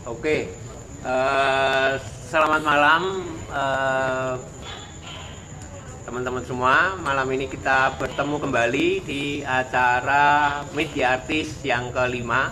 Oke, selamat malam teman-teman semua. Malam ini kita bertemu kembali di acara Media Artis yang kelima,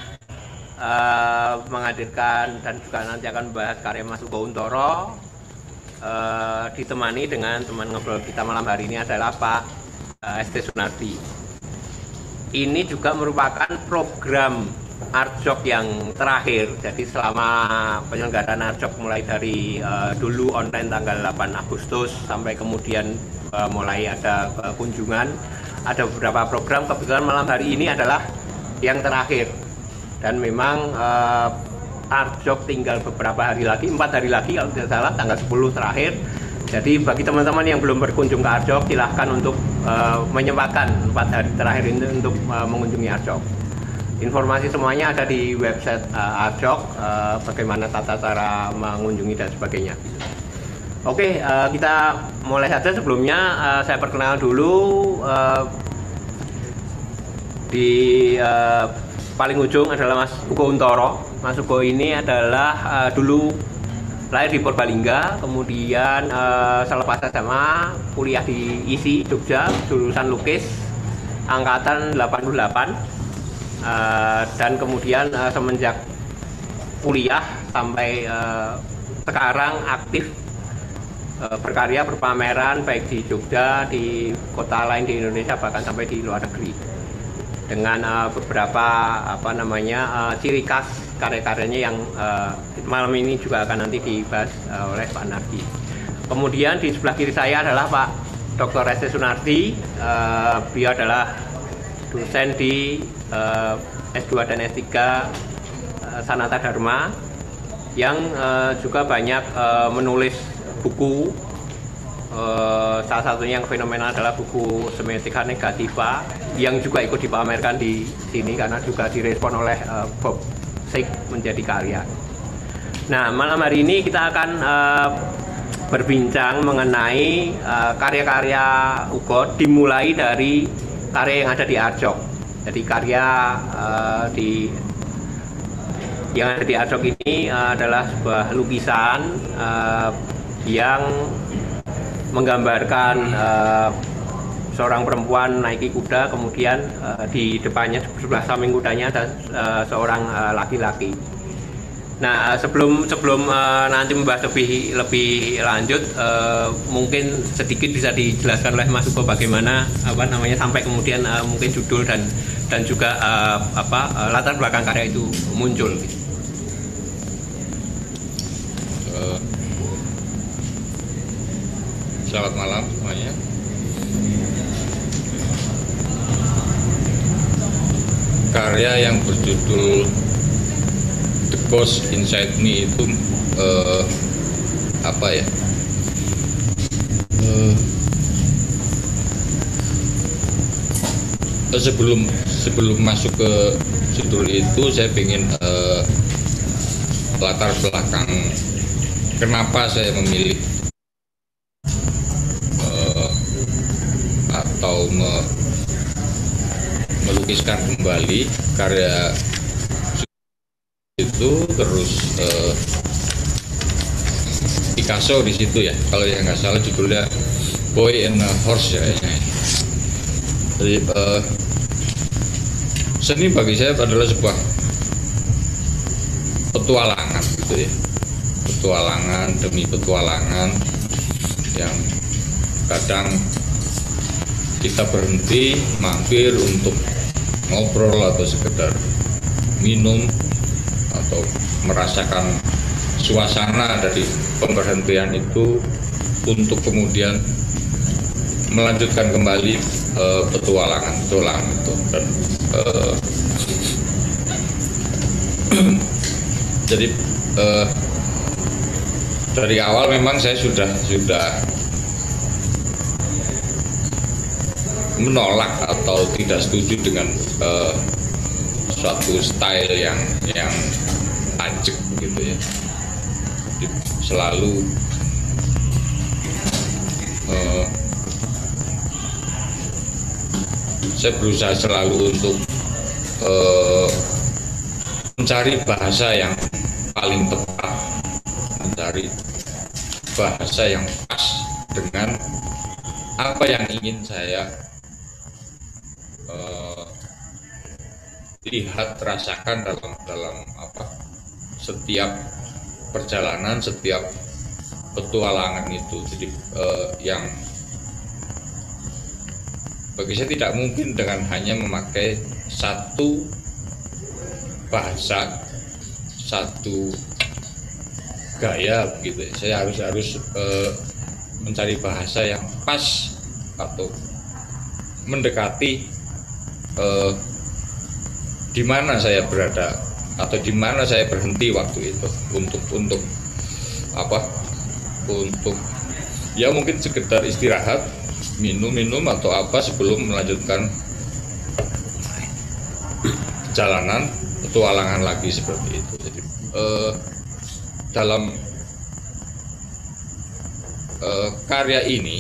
menghadirkan dan juga nanti akan membahas karya Mas Ugo Untoro, ditemani dengan teman ngobrol kita malam hari ini adalah Pak ST Sunardi. Ini juga merupakan program Arjok yang terakhir. Jadi selama penyelenggaraan Arjok mulai dari dulu online tanggal 8 Agustus sampai kemudian mulai ada kunjungan, ada beberapa program. Kebetulan malam hari ini adalah yang terakhir, dan memang Arjok tinggal beberapa hari lagi, 4 hari lagi kalau tidak salah, tanggal 10 terakhir. Jadi bagi teman-teman yang belum berkunjung ke Arjok, silahkan untuk menyempatkan 4 hari terakhir ini untuk mengunjungi Arjok. Informasi semuanya ada di website Arjok, bagaimana tata cara mengunjungi dan sebagainya. Oke, kita mulai saja. Sebelumnya saya perkenalkan dulu, di paling ujung adalah Mas Ugo Untoro. Mas Ugo ini adalah dulu lahir di Purbalingga, kemudian selepas SMA kuliah di ISI Jogja, jurusan lukis angkatan 88. Dan kemudian semenjak kuliah sampai sekarang aktif berkarya, berpameran baik di Jogja, di kota lain di Indonesia, bahkan sampai di luar negeri, dengan beberapa ciri khas karya-karyanya yang malam ini juga akan nanti dibahas oleh Pak Nardi. Kemudian di sebelah kiri saya adalah Pak Dr. ST Sunardi. Beliau adalah dosen di S2 dan S3 Sanata Dharma, yang juga banyak menulis buku. Salah satunya yang fenomenal adalah buku Semiotika Negativa, yang juga ikut dipamerkan di sini karena juga direspon oleh Bob Sik menjadi karya. Nah, malam hari ini kita akan berbincang mengenai karya-karya Ugo, dimulai dari karya yang ada di Arjok. Jadi karya yang ada di Arjok ini adalah sebuah lukisan yang menggambarkan seorang perempuan naiki kuda, kemudian di depannya sebelah samping kudanya ada seorang laki-laki. Nah, sebelum nanti membahas lebih lanjut, mungkin sedikit bisa dijelaskan oleh Mas Ugo bagaimana sampai kemudian mungkin judul dan juga latar belakang karya itu muncul. Selamat malam semuanya. Karya yang berjudul The Ghost Inside Me itu sebelum masuk ke judul itu, saya ingin latar belakang kenapa saya memilih atau melukiskan kembali karya itu. Terus Picasso di situ ya, kalau yang nggak salah judulnya Boy and a Horse ya. Jadi seni bagi saya adalah sebuah petualangan gitu ya, petualangan demi petualangan yang kadang kita berhenti mampir untuk ngobrol atau sekedar minum atau merasakan suasana dari pemberhentian itu untuk kemudian melanjutkan kembali petualangan itu. Dan jadi dari awal memang saya sudah menolak atau tidak setuju dengan suatu style yang ajek gitu ya. Selalu saya berusaha selalu untuk mencari bahasa paling tepat, mencari bahasa yang pas dengan apa yang ingin saya lihat, rasakan dalam apa, setiap perjalanan, setiap petualangan itu. Jadi yang bagi saya tidak mungkin dengan hanya memakai satu bahasa, satu gaya begitu. Saya harus mencari bahasa yang pas atau mendekati di mana saya berada atau di mana saya berhenti waktu itu untuk apa, untuk ya mungkin sekedar istirahat, minum atau apa sebelum melanjutkan perjalanan petualangan lagi seperti itu. Jadi dalam karya ini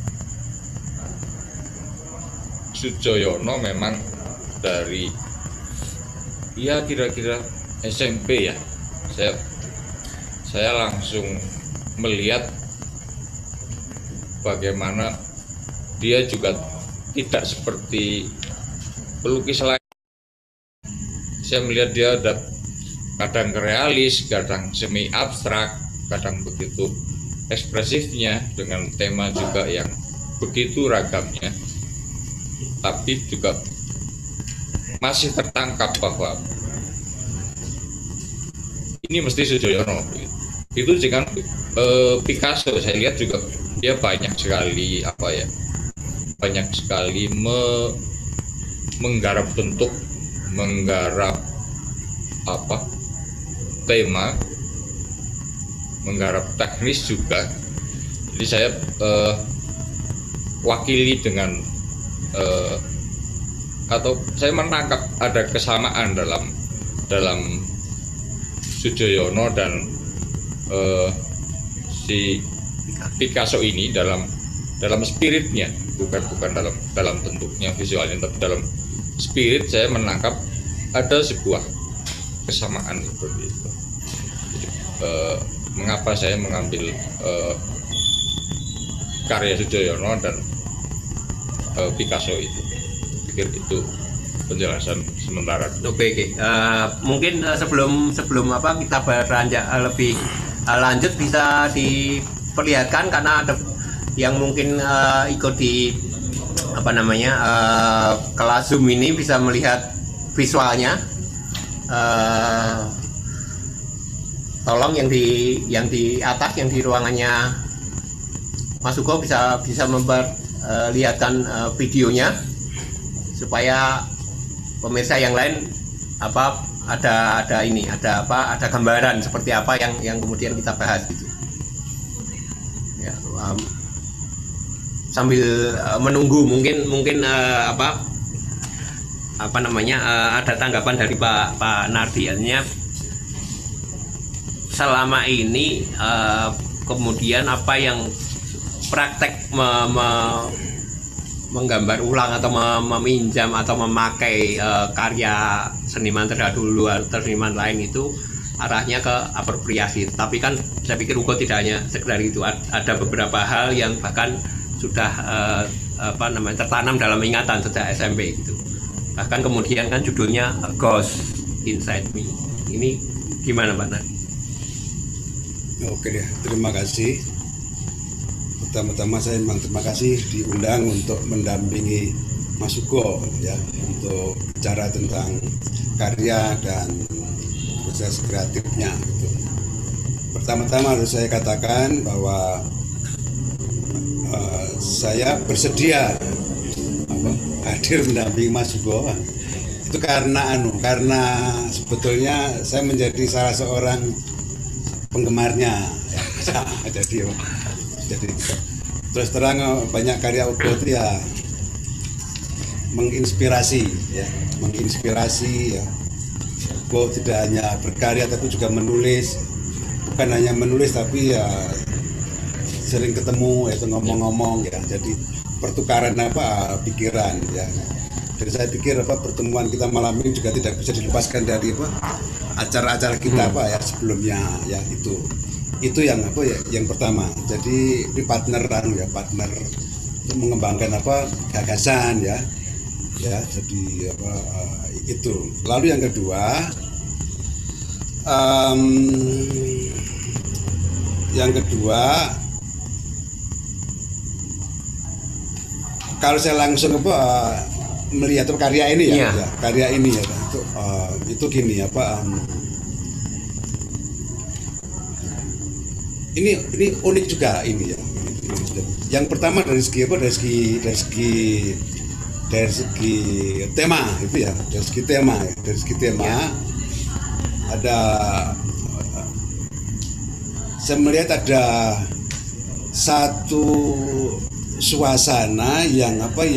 Soejoyono memang dari ya kira-kira SMP ya, saya langsung melihat bagaimana dia juga tidak seperti pelukis lain. Saya melihat dia ada kadang realis, kadang semi abstrak, kadang begitu ekspresifnya, dengan tema juga yang begitu ragamnya, tapi juga masih tertangkap bahwa ini mesti Soejoyono. Itu dengan Picasso saya lihat juga dia banyak sekali apa ya, banyak sekali menggarap bentuk, menggarap apa tema, menggarap teknis juga. Jadi saya wakili dengan atau saya menangkap ada kesamaan dalam Soejoyono dan si Picasso ini dalam spiritnya, bukan dalam bentuknya visualnya, tapi dalam spirit saya menangkap ada sebuah kesamaan seperti itu. Jadi, mengapa saya mengambil karya Soejoyono dan Picasso itu? Pikir itu penjelasan sementara. Oke. Mungkin sebelum apa kita beranjak lebih lanjut, bisa diperlihatkan karena ada yang mungkin ikut di apa namanya kelas Zoom ini bisa melihat visualnya. Tolong yang di atas, yang di ruangannya Mas Ugo bisa memperlihatkan videonya supaya pemirsa yang lain apa ada gambaran seperti apa yang kemudian kita bahas gitu ya. Sambil menunggu mungkin apa namanya ada tanggapan dari Pak Nardiannya selama ini, kemudian apa yang praktek menggambar ulang atau meminjam atau memakai karya seniman terdahulu atau seniman lain itu arahnya ke apropriasi. Tapi kan saya pikir Ugo tidak hanya sekedar itu, ada beberapa hal yang bahkan sudah tertanam dalam ingatan sejak SMP gitu. Bahkan kemudian kan judulnya Ghost Inside Me. Ini gimana Pak Nardi? Oke deh, terima kasih. Pertama-tama saya memang terima kasih diundang untuk mendampingi Mas Ugo ya, untuk bicara tentang karya dan proses kreatifnya gitu. Pertama-tama harus saya katakan bahwa saya bersedia hadir mendampingi Mas Ugo itu karena sebetulnya saya menjadi salah seorang penggemarnya ya. jadi terus terang banyak karya Ugo itu ya menginspirasi ya. Ugo tidak hanya berkarya tapi juga menulis, bukan hanya menulis tapi ya sering ketemu, yaitu ngomong-ngomong ya, jadi pertukaran pikiran ya. Dan saya pikir pertemuan kita malam ini juga tidak bisa dilepaskan dari acara-acara kita ya sebelumnya ya itu yang yang pertama. Jadi ini partner untuk mengembangkan gagasan ya jadi itu. Lalu yang kedua kalau saya langsung melihat karya ini ya, karya ini ya itu gini ini unik juga ini ya. Yang pertama dari segi tema itu ya, dari segi tema ada saya melihat ada satu suasana yang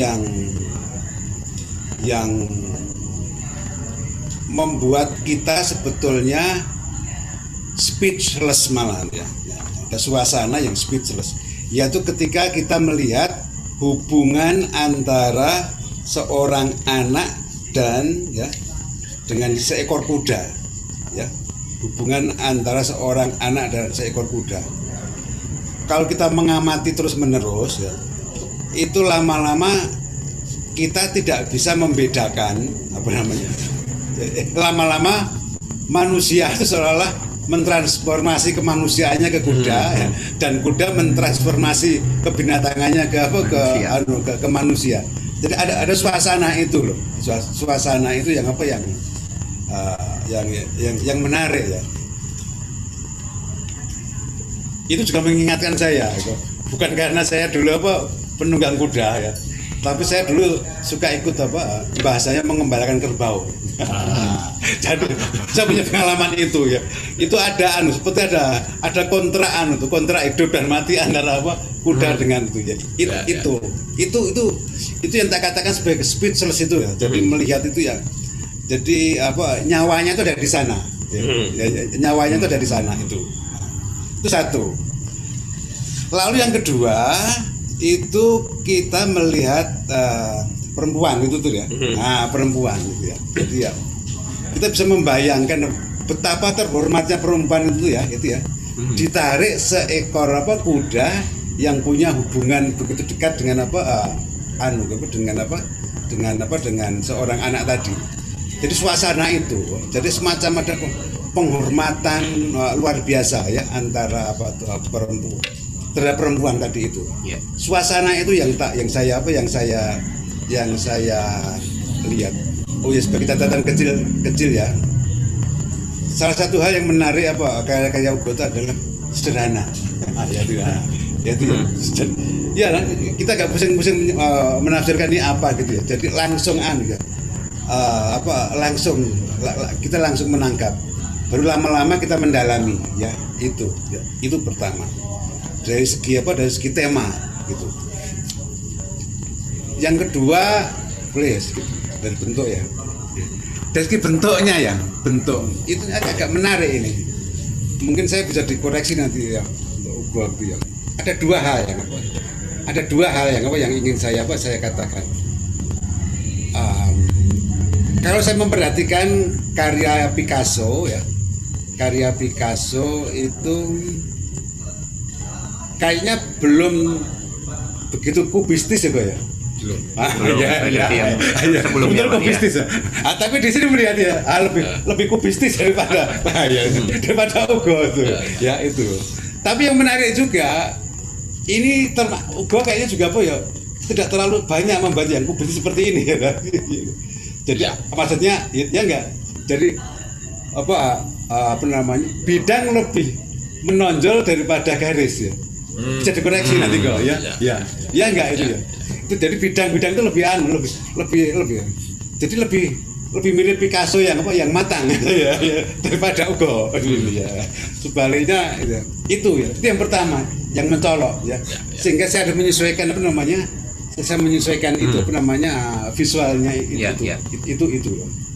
membuat kita sebetulnya speechless malah ya. Ada suasana yang speechless, yaitu ketika kita melihat hubungan antara seorang anak dan dengan seekor kuda ya, hubungan antara seorang anak dan seekor kuda. Kalau kita mengamati terus menerus ya, itu lama-lama kita tidak bisa membedakan lama-lama manusia itu seolah-olah mentransformasi kemanusiaannya ke kuda ya, dan kuda mentransformasi kebinatangannya ke manusia. Jadi ada suasana itu loh, suasana itu yang yang menarik ya. Itu juga mengingatkan saya, bukan karena saya dulu penunggang kuda ya, tapi saya dulu suka ikut bahasanya mengembalakan kerbau. Jadi saya punya pengalaman itu ya. Itu ada seperti ada kontrak hidup dan mati antara kuda dengan itu ya. Itu yang tak katakan sebagai speechless itu ya. Jadi melihat itu ya. Jadi nyawanya itu ada di sana. Ya, nyawanya itu ada di sana itu. Itu satu. Lalu yang kedua itu kita melihat perempuan itu tuh ya. Nah, perempuan gitu ya. Jadi ya kita bisa membayangkan betapa terhormatnya perempuan itu ya, ditarik seekor kuda yang punya hubungan begitu dekat dengan dengan seorang anak tadi. Jadi suasana itu, jadi semacam ada penghormatan luar biasa ya antara perempuan terhadap perempuan tadi itu. Yeah. Suasana itu yang saya lihat. Oh ya, sebagai catatan kecil ya. Salah satu hal yang menarik karya Ugo itu adalah sederhana. Ya, kita nggak pusing-pusing menafsirkan ini apa gitu ya. Jadi langsung kita langsung menangkap. Baru lama-lama kita mendalami ya itu pertama. Dari segi tema gitu. Yang kedua dari bentuk ya. Dari segi bentuknya ya, bentuk itu agak menarik ini. Mungkin saya bisa dikoreksi nanti ya untuk waktu ya. Ada dua hal yang ingin saya katakan. Kalau saya memperhatikan karya Picasso itu kayaknya belum begitu kubistis ya. Belum. Sebelumnya kubistis. Tapi di sini melihat ya lebih kubistis daripada Ugo itu. Ya itu. Tapi yang menarik juga ini Ugo kayaknya juga tidak terlalu banyak membuat yang kubistis seperti ini ya. Jadi maksudnya ya enggak. Jadi bidang lebih menonjol daripada garis ya. Bisa dikoreksi nanti kok ya. Ya enggak itu ya. Itu jadi bidang-bidang itu lebih jadi lebih mirip Picasso yang matang ya, daripada Ugo ya. Sebaliknya itu yang pertama yang mencolok ya. Sehingga saya harus menyesuaikan itu visualnya itu.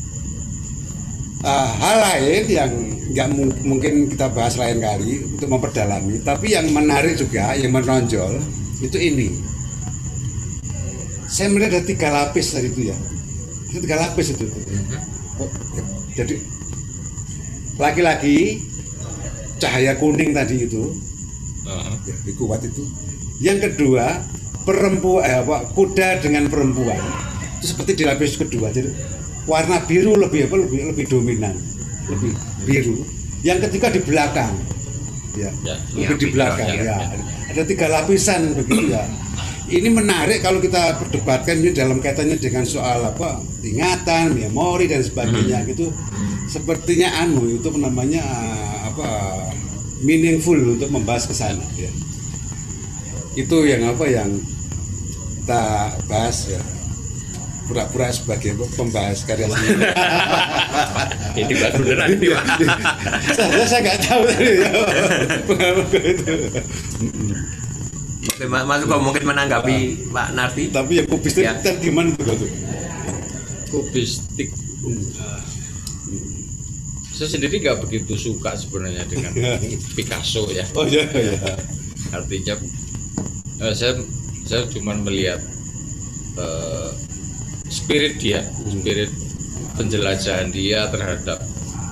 Hal lain yang nggak mungkin kita bahas lain kali untuk memperdalami, tapi yang menarik juga, yang menonjol itu ini. Saya melihat ada 3 lapis tadi itu ya. Itu 3 lapis itu. Jadi laki-laki cahaya kuning tadi itu, ya, kuat itu. Yang kedua perempuan, kuda dengan perempuan itu seperti di lapis kedua. Jadi warna biru lebih dominan, lebih biru. Yang ketiga di belakang, ya, lebih di belakang. Ya. Ada 3 lapisan begitu ya. Ini menarik kalau kita perdebatkan ini dalam kaitannya dengan soal ingatan, memori dan sebagainya gitu. Sepertinya itu namanya meaningful untuk membahas ke sana ya. Itu yang kita bahas ya. Pura-pura sebagai pembahas karya seni. Ini bahas beneran ini, Pak. Saya nggak tahu tadi ya. Itu. Mas Ugo mungkin menanggapi Pak Nardi. Tapi yang kubistik Ya. gimana tuh? Kubistik. Saya sendiri nggak begitu suka sebenarnya dengan Picasso ya. Oh iya. Artinya saya cuma melihat spirit penjelajahan dia terhadap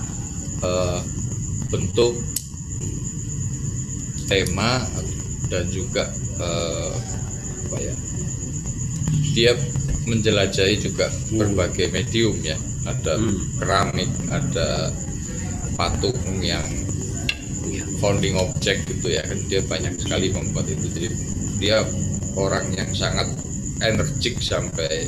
bentuk, tema, dan juga dia menjelajahi juga berbagai medium ya. Ada keramik, ada patung yang founding object gitu ya kan, dia banyak sekali membuat itu. Jadi dia orang yang sangat energik sampai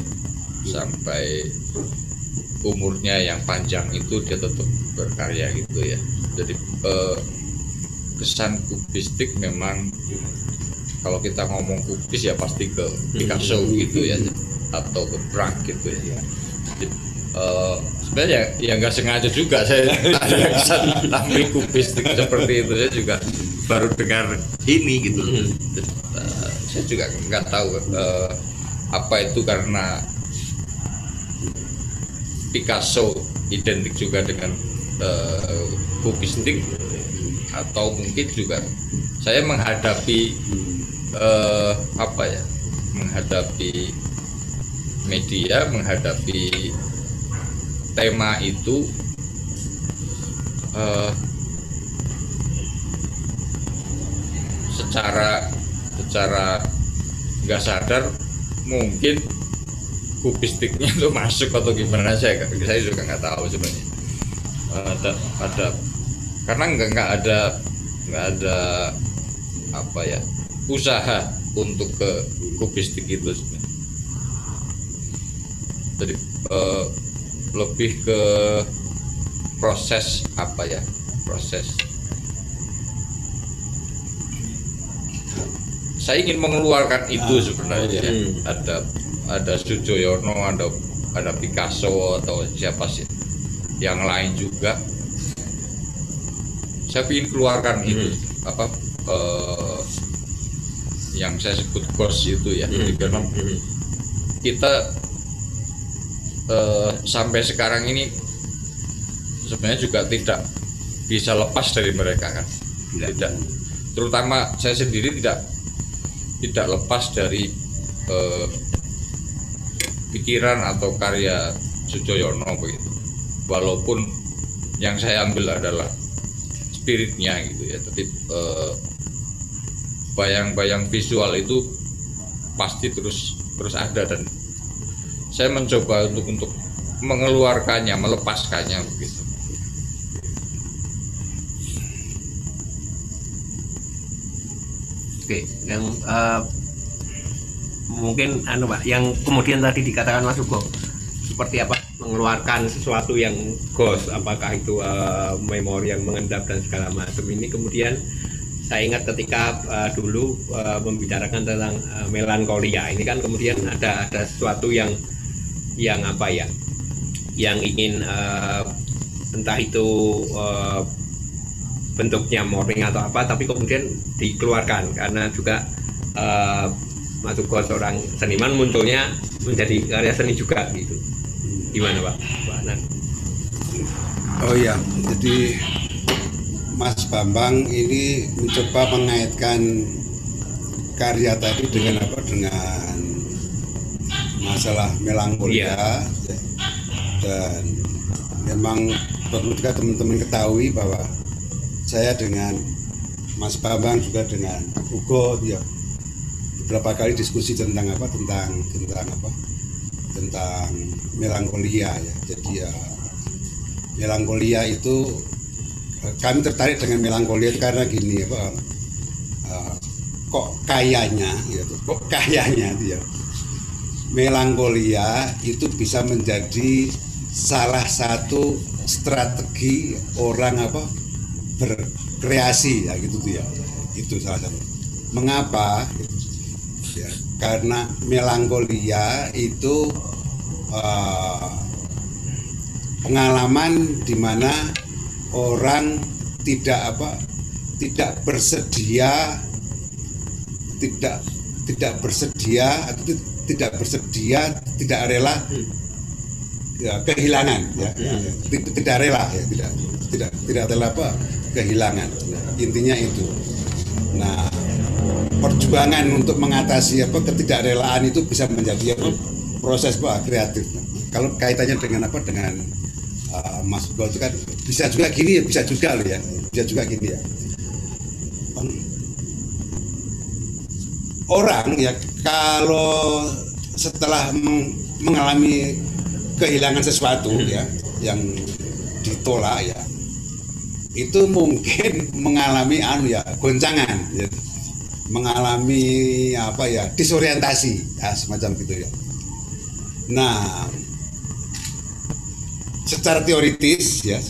umurnya yang panjang itu dia tetap berkarya gitu ya. Jadi kesan kubistik memang kalau kita ngomong kubis ya pasti ke Picasso gitu ya, atau ke Braque gitu ya. Jadi, sebenarnya ya nggak sengaja juga saya ada kesan ambil kubistik seperti itu. Saya juga baru dengar ini gitu. Saya juga nggak tahu apa itu karena Picasso identik juga dengan kubistik, atau mungkin juga saya menghadapi menghadapi media, menghadapi tema itu secara nggak sadar mungkin kubistiknya itu masuk atau gimana, saya juga nggak tahu sebenarnya. Ada karena nggak ada usaha untuk ke kubistik itu sebenarnya. Jadi lebih ke proses saya ingin mengeluarkan itu sebenarnya. Ada Sujoyono, ada Picasso atau siapa sih yang lain juga, saya ingin keluarkan itu yang saya sebut ghost itu ya. Karena kita sampai sekarang ini sebenarnya juga tidak bisa lepas dari mereka kan. Tidak, terutama saya sendiri tidak lepas dari pikiran atau karya Sujoyono begitu. Walaupun yang saya ambil adalah spiritnya gitu ya, tapi bayang-bayang visual itu pasti terus ada, dan saya mencoba untuk mengeluarkannya, melepaskannya begitu. Oke, yang mungkin Pak, yang kemudian tadi dikatakan Mas Ugo, seperti apa mengeluarkan sesuatu yang ghost, apakah itu memori yang mengendap dan segala macam ini. Kemudian saya ingat ketika dulu membicarakan tentang melankolia ini kan, kemudian ada sesuatu yang yang ingin entah itu bentuknya morning atau apa, tapi kemudian dikeluarkan karena juga Mas Ugo seorang seniman, munculnya menjadi karya seni juga gitu. Gimana Pak Nan? Oh iya, jadi Mas Bambang ini mencoba mengaitkan karya tadi dengan dengan masalah melankolia. Dan memang perlu juga teman-teman ketahui bahwa saya dengan Mas Bambang juga dengan Ugo ya beberapa kali diskusi tentang melankolia ya. Jadi ya melankolia itu kami tertarik dengan melankolia itu karena gini kok kayaknya itu ya melankolia itu bisa menjadi salah satu strategi orang berkreasi ya gitu tuh ya. Itu salah satu. Mengapa? Ya, karena melankolia itu pengalaman di mana orang tidak bersedia tidak rela ya, kehilangan ya, tidak rela ya, tidak rela kehilangan. Nah, intinya itu. Nah, perjuangan untuk mengatasi ketidakrelaan itu bisa menjadi proses kreatif. Nah, kalau kaitannya dengan Mas Ugo itu kan bisa juga gini ya, bisa juga loh ya, bisa juga gini ya. Orang ya kalau setelah mengalami kehilangan sesuatu ya yang ditolak ya, itu mungkin mengalami goncangan ya, mengalami disorientasi ya, semacam gitu ya. Nah, secara teoritis ya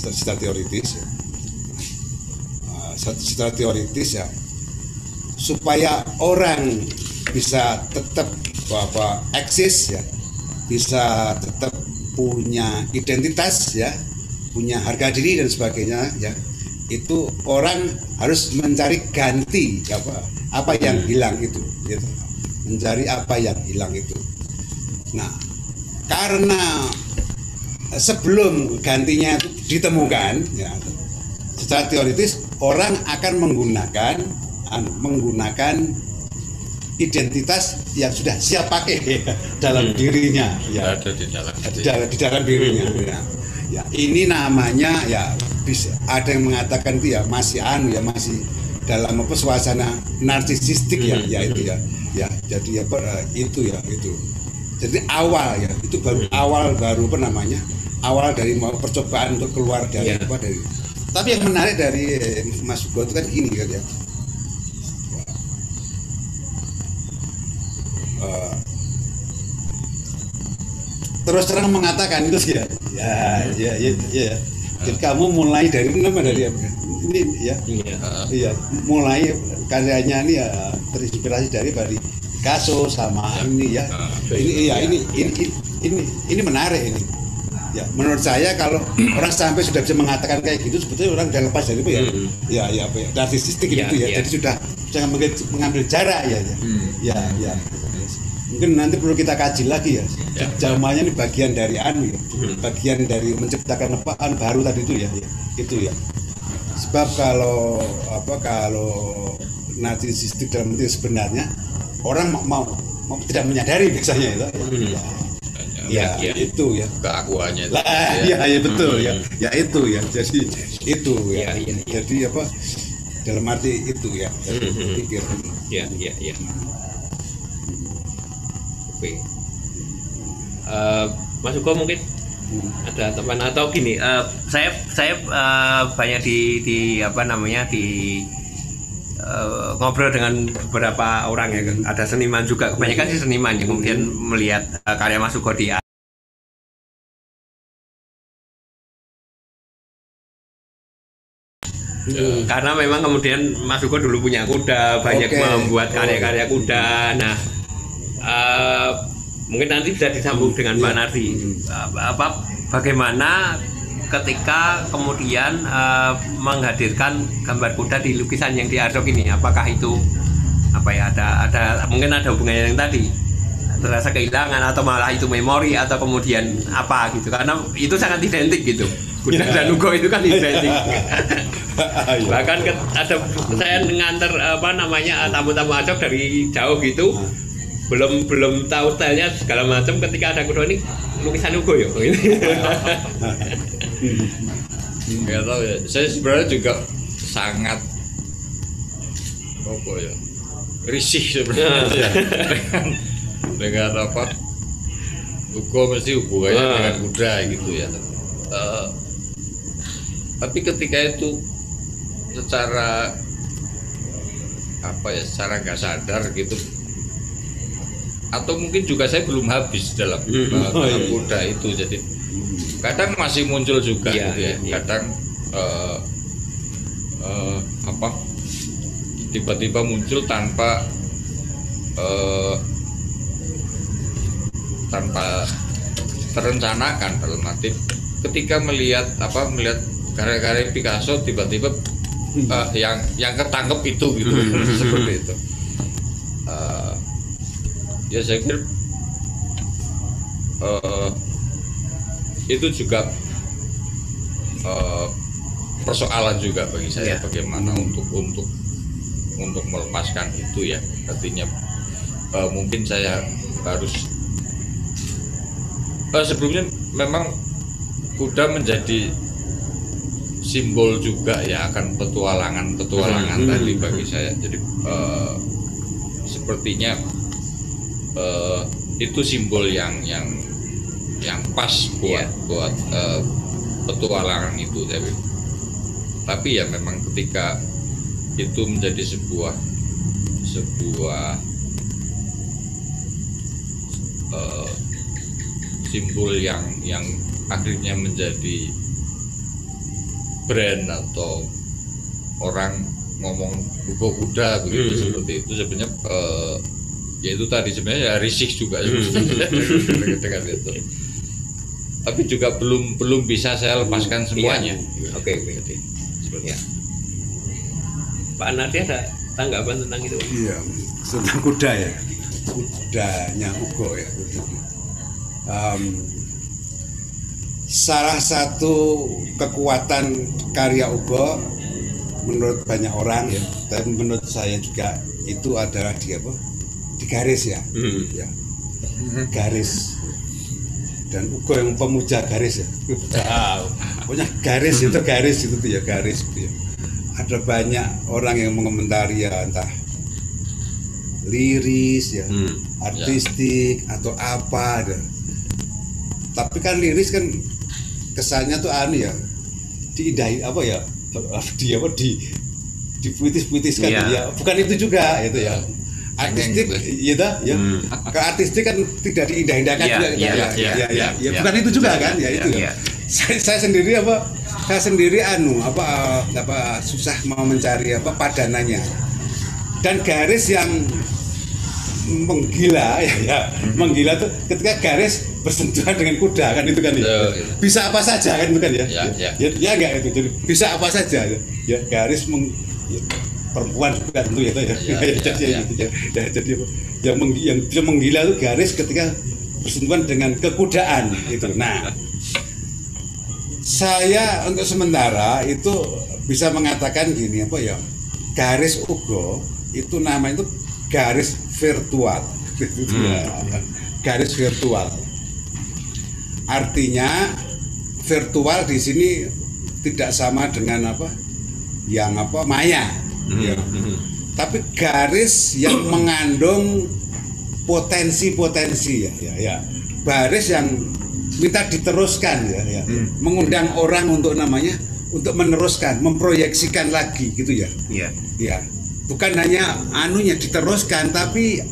supaya orang bisa tetap eksis ya, bisa tetap punya identitas ya, punya harga diri dan sebagainya ya, itu orang harus mencari ganti apa yang hilang itu gitu. Mencari apa yang hilang itu. Nah, karena sebelum gantinya itu ditemukan ya, secara teoritis orang akan menggunakan identitas yang sudah siap pakai dalam dirinya ya, di dalam dirinya ya. Ini namanya ya, bisa ada yang mengatakan itu ya masih dalam suasana narsisistik ya itu ya jadi itu jadi awal ya, itu baru awal dari percobaan untuk keluar dari dari. Tapi yang menarik dari Mas Ugo itu kan gini kan ya, terus terang mengatakan itu sih ya. Jadi kamu mulai dari ini ya, mulai karyanya ini ya terinspirasi dari Picasso sama ini ya. Ini menarik ini. Ya, menurut saya kalau orang sampai sudah bisa mengatakan kayak gitu, sebetulnya orang sudah lepas dari itu ya. Narsisistik gitu ya. Jadi sudah mengambil jarak ya. Mungkin nanti perlu kita kaji lagi ya. Zamannya ini bagian dari bagian dari menciptakan baru tadi itu ya. Itu ya. Sebab kalau narsisistik dalam arti sebenarnya orang mau tidak menyadari biasanya itu. Itu ya keakuannya lah ya betul ya itu ya, jadi itu ya, jadi dalam arti itu ya, pikir oke. Mas Ugo mungkin ada teman atau gini, saya banyak di ngobrol dengan beberapa orang ya, ada seniman juga, kebanyakan sih seniman yang kemudian melihat karya Mas Ugo di karena memang kemudian Mas Ugo dulu punya kuda, banyak membuat karya-karya kuda. Nah, mungkin nanti bisa disambung dengan Pak Nardi. Bagaimana ketika kemudian menghadirkan gambar kuda di lukisan yang diadop ini, apakah itu ada mungkin ada hubungannya yang tadi terasa kehilangan, atau malah itu memori, atau kemudian apa gitu, karena itu sangat identik gitu, kuda dan Ugo itu kan identik. Bahkan ada saya nganter tamu-tamu Acok dari jauh gitu, belum tahu stylenya segala macam. Ketika ada kuda ini lukisan Ugo ya. Nggak tahu ya. Saya sebenarnya juga sangat apa ya, risih sebenarnya ya. dengan apa, Ugo mesti hubungannya dengan kuda gitu ya. Tapi ketika itu secara apa ya, secara nggak sadar gitu, atau mungkin juga saya belum habis dalam kuda itu, jadi kadang masih muncul juga gitu ya. Kadang apa, tiba-tiba muncul tanpa terencanakan, dalam arti ketika melihat karya-karya Picasso tiba-tiba yang ketangkep itu gitu. Seperti itu. Ya saya kira itu juga persoalan juga bagi saya, bagaimana untuk melepaskan itu ya. Artinya mungkin saya harus sebelumnya memang kuda menjadi simbol juga ya akan petualangan tadi bagi saya. Jadi sepertinya itu simbol yang pas buat petualangan itu. Tapi ya memang ketika itu menjadi sebuah simbol yang akhirnya menjadi brand atau orang ngomong Ugo kuda begitu, seperti itu sebenarnya ya itu tadi sebenarnya ya risih juga dengan itu. Tapi juga belum bisa saya lepaskan semuanya. Oke. Ya. Pak Nardi ada tanggapan tentang itu? Iya, tentang kuda ya, kudanya Ugo ya. Salah satu kekuatan karya Ugo menurut banyak orang ya, dan menurut saya juga itu adalah di garis ya, ya. Garis. Dan Ugo yang pemuja garis ya. Pokoknya garis itu ya, garis gitu ya. Ada banyak orang yang mengomentari ya, entah liris ya, artistik atau apa ada. Tapi kan liris kan kesannya tuh ya, diindahi apa ya, dipuitis-puitiskan ya. Bukan itu juga itu ya. Artistik ya. Kalau artistik kan tidak diindah-indahkan juga ya. Bukan itu juga kan ya itu ya. Saya sendiri susah mau mencari padanannya. Dan garis yang menggila menggila tuh ketika garis bersentuhan dengan kuda kan itu kan ya. Bisa apa saja kan itu kan ya. Ya enggak itu. Jadi bisa apa saja ya. Garis perempuan juga tentu ya. Jadi yang bisa menggila itu garis ketika bersentuhan dengan kekudaan itu. Nah, saya untuk sementara itu bisa mengatakan gini garis Ugo itu namanya itu garis virtual. Garis virtual. Artinya virtual di sini tidak sama dengan maya. Ya. Tapi garis yang mengandung potensi-potensi ya. Baris yang minta diteruskan ya. Mengundang orang untuk meneruskan, memproyeksikan lagi gitu ya. Ya. Bukan hanya diteruskan, tapi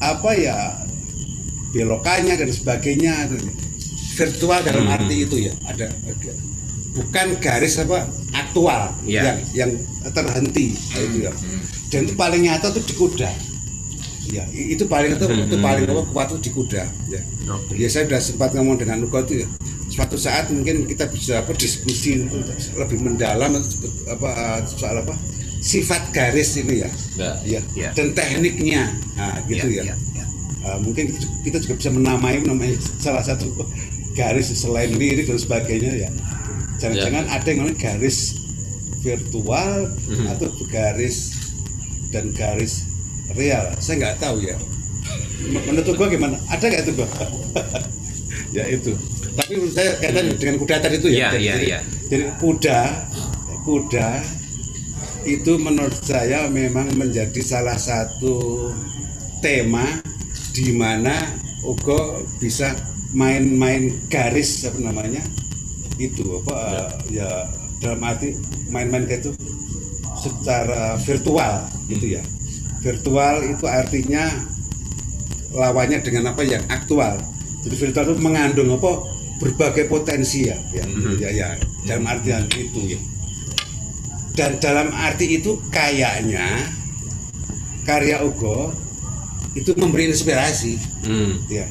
belokannya dan sebagainya virtual dalam arti itu ya. Ada bukan garis aktual yang terhenti itu ya. Dan itu paling nyata tuh di kuda. Ya, itu paling kuat tuh di kuda ya. Ya saya sudah sempat ngomong dengan Ugo itu ya. Suatu saat mungkin kita bisa diskusi lebih mendalam soal sifat garis ini ya. Dan tekniknya. Nah, gitu ya. Mungkin kita juga bisa menamai salah satu garis selain lirik dan sebagainya ya. Jangan-jangan ada yang namanya garis virtual atau garis real. Saya nggak tahu ya. Menurut gua gimana? Ada nggak itu gua? Ya itu. Tapi menurut saya kaitan dengan kuda tadi itu ya. Jadi kuda itu menurut saya memang menjadi salah satu tema di mana Ugo bisa main-main garis apa namanya itu apa ya dalam arti main-main kayak itu secara virtual gitu ya. Virtual itu artinya lawannya dengan apa yang aktual. Jadi virtual itu mengandung apa berbagai potensi ya dalam artian itu ya. Dan dalam arti itu kayaknya karya Ugo itu memberi inspirasi, ya.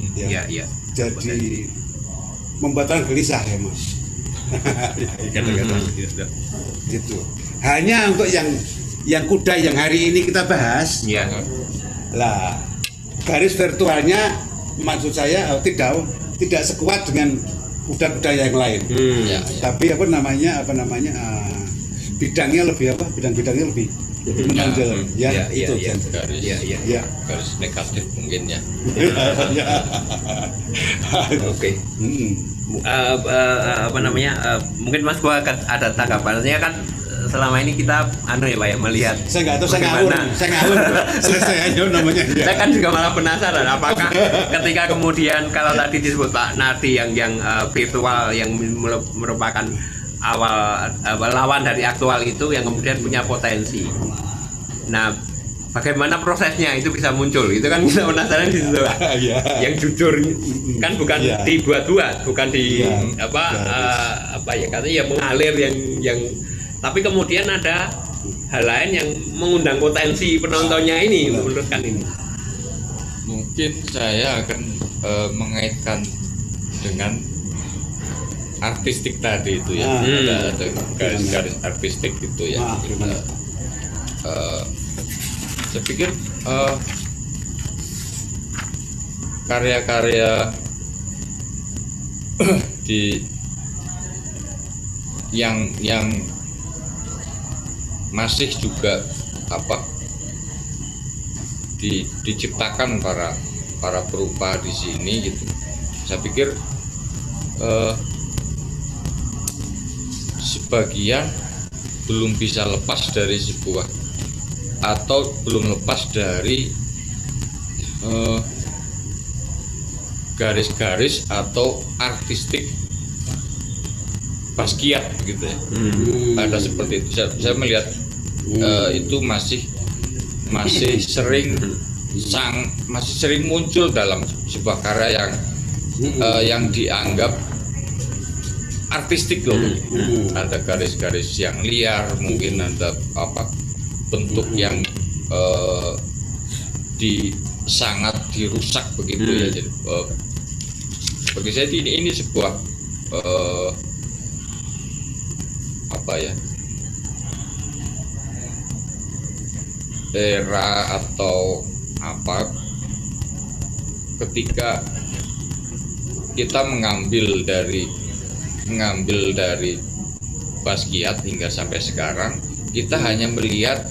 Jadi membuat orang gelisah ya mas. Kata-kata gitu. Hanya untuk yang kuda yang hari ini kita bahas, lah garis virtualnya maksud saya tidak sekuat dengan kuda-kuda yang lain. Tapi apa namanya bidangnya lebih bidang-bidangnya lebih menonjol itu garis negatif mungkin ya. Oke. Mungkin Mas gua ada tanggapannya kan selama ini kita ya Pak ya melihat saya nggak tahu saya ngawur saya namanya saya kan juga malah penasaran apakah ketika kemudian kalau tadi disebut Pak Nardi yang virtual yang merupakan lawan dari aktual itu yang kemudian punya potensi. Nah, bagaimana prosesnya itu bisa muncul? Itu kan kita penasaran di situ. Yang jujur kan bukan dibuat-buat, bukan katanya ya mengalir yang tapi kemudian ada hal lain yang mengundang potensi penontonnya ini menurut kan ini. Mungkin saya akan mengaitkan dengan artistik tadi itu ya, ada garis-garis artistik itu ya. Saya pikir karya-karya di yang masih juga diciptakan para perupa di sini gitu. Saya pikir sebagian belum bisa lepas dari sebuah atau belum lepas dari garis-garis atau artistik Basquiat begitu ya. Ada seperti itu. Saya melihat itu masih sering muncul dalam sebuah karya yang dianggap artistik loh. Ada garis-garis yang liar, mungkin ada bentuk yang sangat dirusak begitu ya. Jadi bagi saya ini sebuah era atau ketika kita mengambil dari Basquiat hingga sampai sekarang kita hanya melihat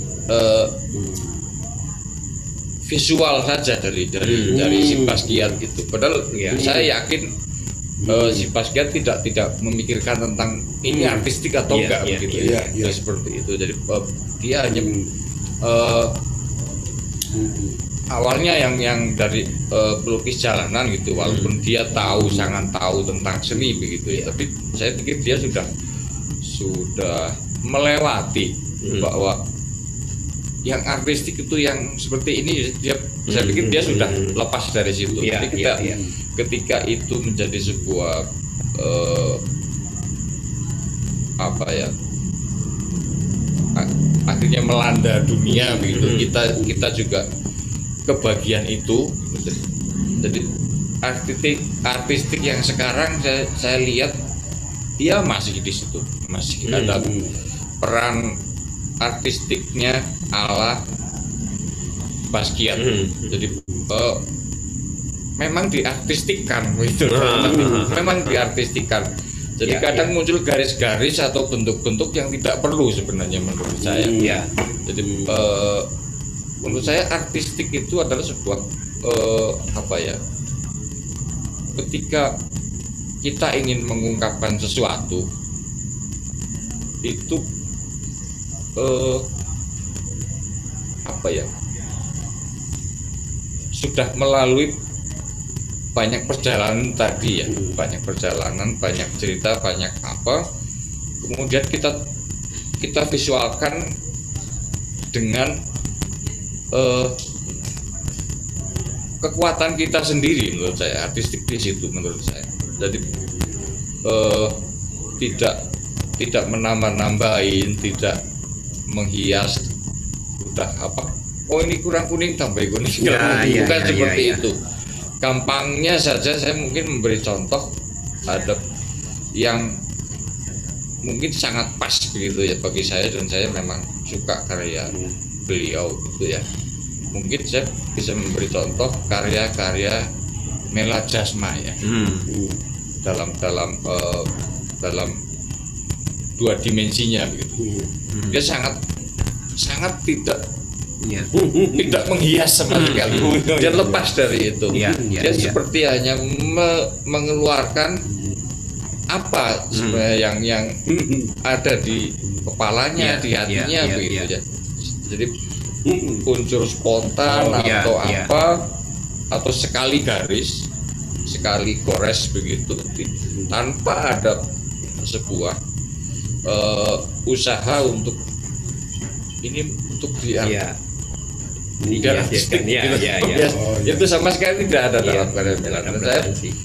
visual saja dari si Basquiat gitu. Padahal saya yakin si Basquiat tidak memikirkan tentang ini artistik atau enggak begitu ya. Seperti itu. Jadi dia hanya awalnya yang dari pelukis jalanan gitu, walaupun dia sangat tahu tentang seni begitu ya. Tapi saya pikir dia sudah melewati bahwa yang artistik itu yang seperti ini saya pikir dia sudah lepas dari situ. Jadi ketika itu menjadi sebuah akhirnya melanda dunia begitu, kita juga kebagian itu. Jadi artistik yang sekarang saya lihat dia masih di situ, masih ada peran artistiknya ala Basquiat. Jadi memang diartistikkan gitu. Memang diartistikkan. Jadi kadang muncul garis-garis atau bentuk-bentuk yang tidak perlu sebenarnya menurut saya. Jadi Menurut saya artistik itu adalah sebuah apa ya? Ketika kita ingin mengungkapkan sesuatu itu apa ya? Sudah melalui banyak perjalanan tadi ya, banyak perjalanan, banyak cerita, banyak apa. Kemudian kita visualkan dengan kekuatan kita sendiri. Menurut saya artistik di situ, menurut saya. Jadi tidak menambah-nambahin, tidak menghias, udah apa, oh ini kurang kuning tambah kuning, bukan seperti itu. Gampangnya saja saya mungkin memberi contoh, ada yang mungkin sangat pas begitu ya bagi saya, dan saya memang suka karya beliau gitu ya. Mungkin saya bisa memberi contoh karya-karya Mela Jasma ya, dalam dua dimensinya begitu. Dia sangat tidak menghias sama sekali. Dia lepas dari itu. Dia seperti hanya mengeluarkan apa sebenarnya yang ada di kepalanya, di hatinya begitu ya. Jadi unsur spontan atau apa, atau sekali garis, sekali gores begitu, tanpa ada sebuah usaha untuk ini untuk itu sama sekali tidak ada dalam karya Mela. Dan saya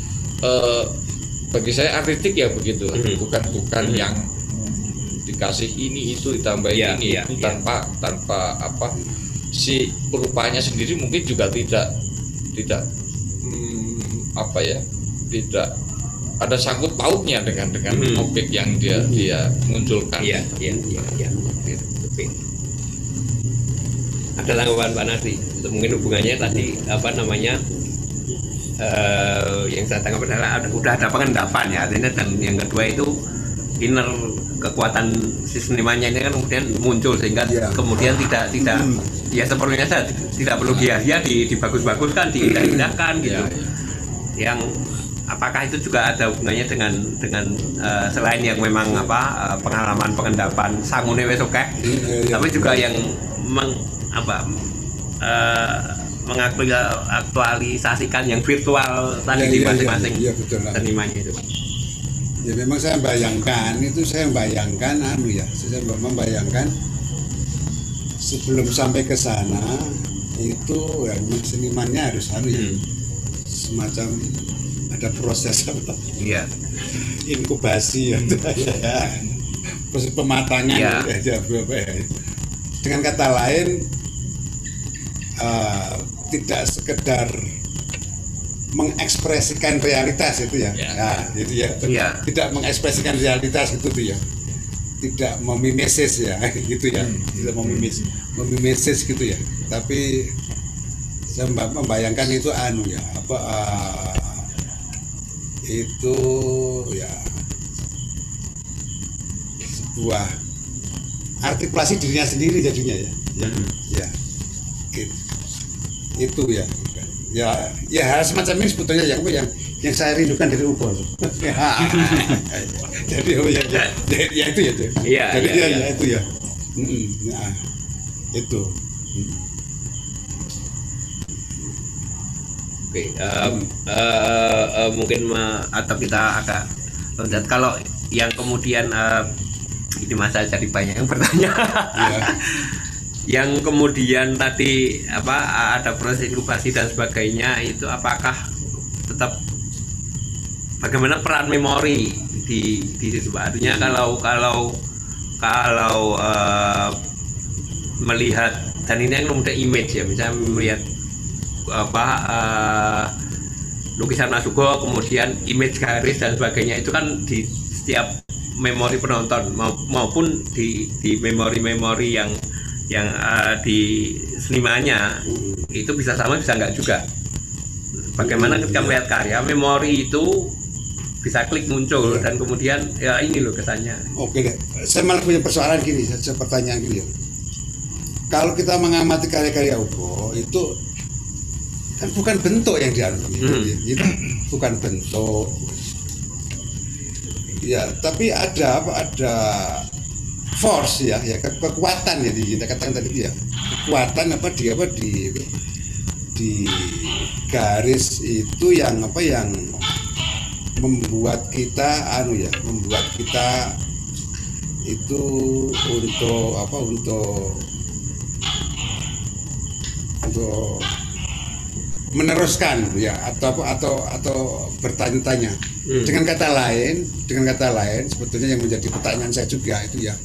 bagi saya artistik ya begitu, bukan yang dikasih ini itu ditambah ini itu tanpa apa, si perupanya sendiri mungkin juga tidak apa ya, tidak ada sangkut pautnya dengan objek yang dia munculkan. Ada tanggapan Pak Nasri, mungkin hubungannya tadi apa namanya, yang saya tangkap adalah udah ada pengendapan ya, artinya, dan yang kedua itu inner kekuatan si senimannya ini kan kemudian muncul, sehingga kemudian tidak ya sepertinya saja tidak perlu dibagus-baguskan, diindah-indahkan gitu. Yang apakah itu juga ada hubungannya dengan selain yang memang apa pengalaman pengendapan sangune wis akeh, tapi juga yang mengaktualisasikan yang virtual tadi di masing-masing senimannya itu, Pak. Ya memang saya membayangkan saya membayangkan sebelum sampai ke sana itu ya senimannya harus semacam ada proses inkubasi proses pematangan dengan kata lain tidak sekedar mengekspresikan realitas itu ya, tidak mengekspresikan realitas itu tuh ya, tidak memimesis ya gitu ya, tidak memimesis gitu ya, tapi saya membayangkan itu itu ya sebuah artikulasi dirinya sendiri jadinya ya gitu. Itu ya hal semacam ini sebetulnya yang saya rindukan dari Ubo. Jadi ya itu ya. Itu ya. Itu. Oke, mungkin atau kita agak loncat, kalau yang kemudian ini masa jadi banyak yang bertanya. Yang kemudian tadi ada proses inkubasi dan sebagainya, itu apakah tetap bagaimana peran memori di situ, Pak? Artinya kalau melihat, dan ini yang kemudian image ya, misalnya melihat lukisan Masuko, kemudian image garis dan sebagainya, itu kan di setiap memori penonton maupun di memori-memori yang di senimannya itu bisa sama bisa enggak juga. Bagaimana ketika melihat karya, memori itu bisa klik muncul dan kemudian ya ini loh kesannya. Oke deh, saya malah punya persoalan gini, pertanyaan gini. kalau kita mengamati karya-karya Ugo itu kan bukan bentuk yang dianut, itu bukan bentuk, ya, tapi ada force ya kekuatan ya kita katakan tadi ya, kekuatan di garis itu yang membuat kita itu untuk meneruskan ya atau bertanya-tanya. Dengan kata lain sebetulnya yang menjadi pertanyaan saya juga itu ya,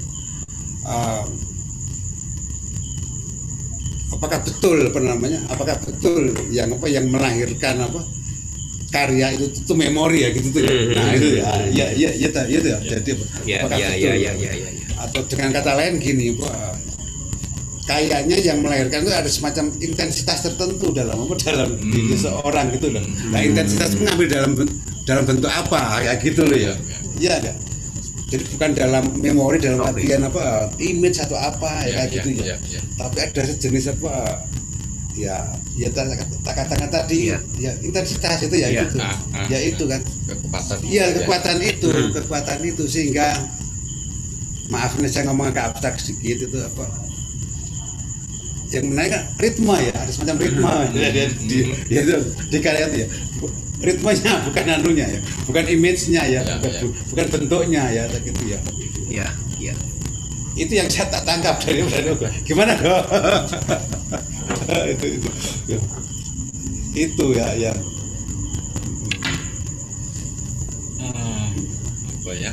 apakah betul yang melahirkan karya itu memori ya gitu tuh ya. Nah itu ya jadi apakah betul atau dengan kata lain gini, kayaknya yang melahirkan itu ada semacam intensitas tertentu dalam diri seorang gitu loh. Nah intensitas itu ngambil dalam bentuk apa kayak gitu loh ya. Iya kan? Jadi bukan dalam memori, dalam artian image atau apa kayak gitu ya. Tapi ada sejenis ya tak katakan tadi ya intensitas itu ya gitu. Ya itu kan. Kekuatan. Iya kekuatan itu sehingga maaf nih saya ngomong agak abstrak sedikit itu yang menarik kan ritme ya, ada semacam ritme di karya itu ya, ritmenya bukan anunya ya, bukan image-nya ya, bukan bentuknya ya gitu ya. Itu yang saya tak tangkap dari gimana dong. itu ya. Apa ya?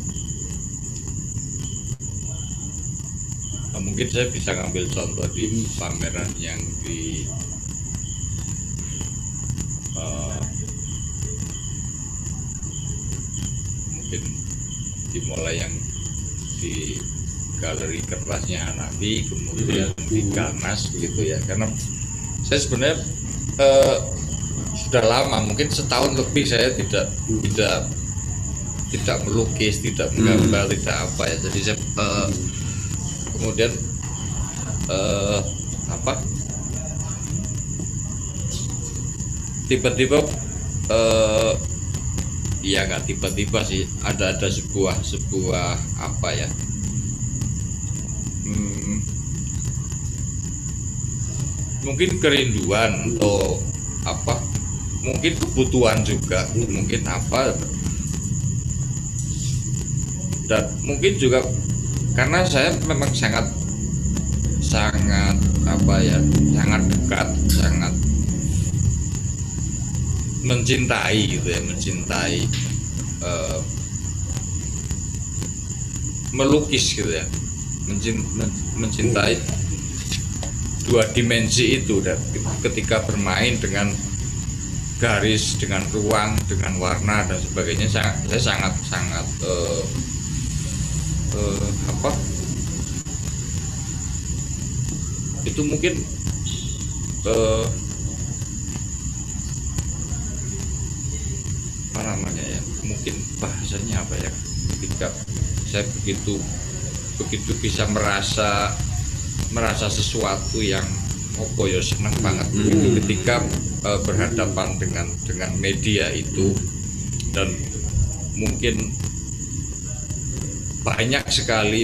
Mungkin saya bisa ngambil contoh di pameran yang mungkin dimulai yang di galeri kertasnya Hanafi, kemudian di Galnas begitu ya, karena saya sebenarnya sudah lama, mungkin setahun lebih saya tidak melukis, tidak menggambar, tidak apa ya, jadi saya kemudian tiba-tiba ya nggak tiba-tiba sih ada sebuah apa ya, mungkin kerinduan atau apa, mungkin kebutuhan juga, mungkin apa, dan mungkin juga karena saya memang sangat apa ya, sangat dekat, sangat mencintai gitu ya, melukis gitu ya, mencintai dua dimensi itu, dan ketika bermain dengan garis, dengan ruang, dengan warna dan sebagainya, saya sangat apa itu mungkin apa namanya ya, mungkin bahasanya apa ya, ketika saya begitu bisa merasa sesuatu yang senang banget ketika berhadapan dengan media itu, dan mungkin banyak sekali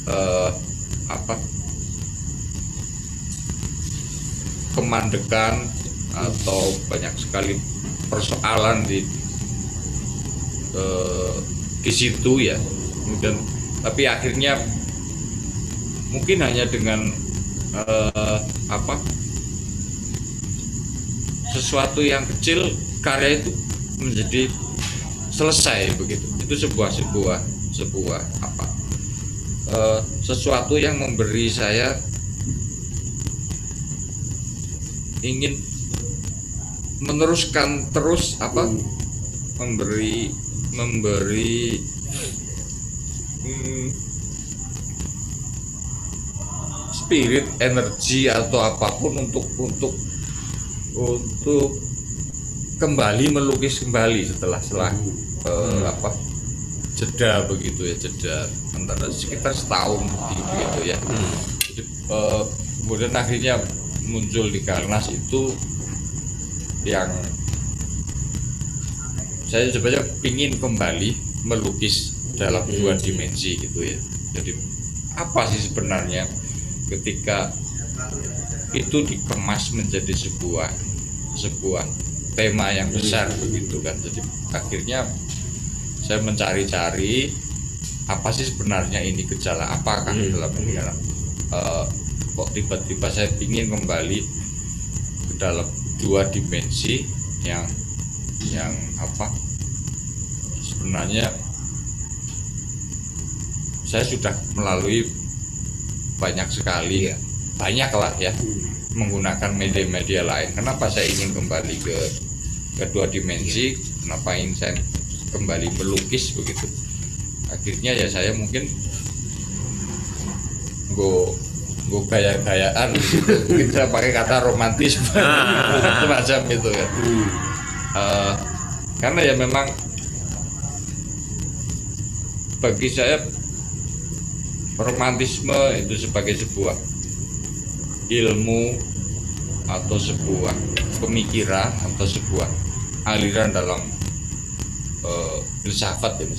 kemandekan atau banyak sekali persoalan di situ ya, kemudian tapi akhirnya mungkin hanya dengan sesuatu yang kecil, karya itu menjadi selesai begitu. Itu sebuah sesuatu yang memberi saya ingin meneruskan terus memberi spirit, energi atau apapun untuk kembali melukis kembali setelah jeda begitu ya, jeda antara sekitar setahun begitu ya. Jadi, kemudian akhirnya muncul di Garnas itu yang saya sebenarnya ingin kembali melukis dalam dua dimensi gitu ya. Jadi apa sih sebenarnya ketika itu dikemas menjadi sebuah tema yang besar begitu kan. Jadi akhirnya saya mencari-cari apa sih sebenarnya ini gejala apakah dalam ini kan. Kok tiba-tiba saya ingin kembali ke dalam dua dimensi yang apa sebenarnya saya sudah melalui banyak sekali banyak lah ya menggunakan media-media lain. Kenapa saya ingin kembali ke dua dimensi, kenapa ingin saya kembali melukis begitu, akhirnya ya saya mungkin gue gaya-gayaan gitu. Mungkin saya pakai kata romantisme semacam itu kan. Karena ya memang bagi saya romantisme itu sebagai sebuah ilmu atau sebuah pemikiran atau sebuah aliran dalam filsafat ya,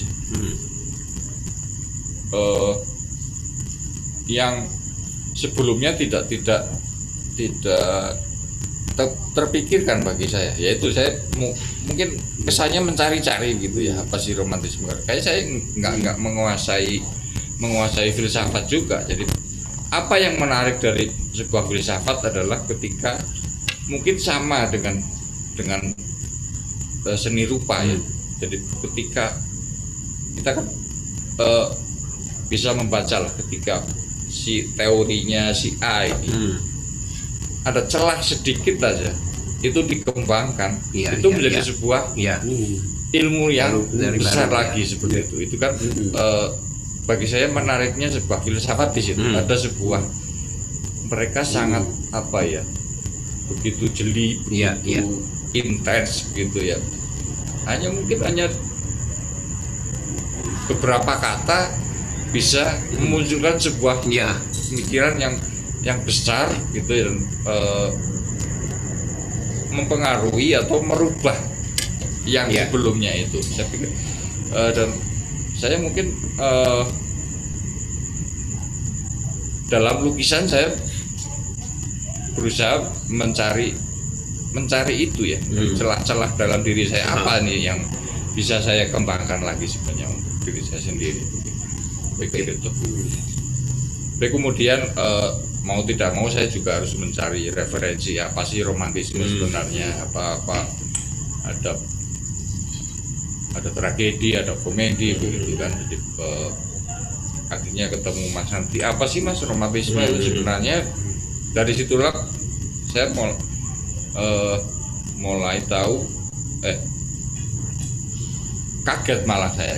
yang sebelumnya tidak terpikirkan bagi saya, yaitu saya mungkin kesannya mencari-cari gitu ya, apa sih romantisme. Kayak saya nggak menguasai filsafat juga. Jadi apa yang menarik dari sebuah filsafat adalah ketika mungkin sama dengan seni rupa ya. Jadi ketika kita kan bisa membaca lah ketika si teorinya si A ini ada celah sedikit aja itu dikembangkan, itu menjadi sebuah ilmu yang besar lagi seperti itu kan. Bagi saya menariknya sebuah filsafat di situ ada sebuah mereka sangat apa ya, begitu jeli, begitu intens gitu ya. Mungkin hanya beberapa kata bisa memunculkan sebuah pemikiran yang besar gitu ya, mempengaruhi atau merubah yang sebelumnya itu. Saya pikir dan saya mungkin dalam lukisan saya berusaha mencari itu ya, celah-celah dalam diri saya apa nih yang bisa saya kembangkan lagi sebenarnya untuk diri saya sendiri. Pikir itu. Baik, kemudian mau tidak mau saya juga harus mencari referensi apa sih romantisme sebenarnya, apa ada tragedi, ada komedi begitu kan. Jadi akhirnya ketemu Mas Nanti, apa sih Mas romantisme itu sebenarnya. Dari situlah saya mulai tahu, kaget malah saya.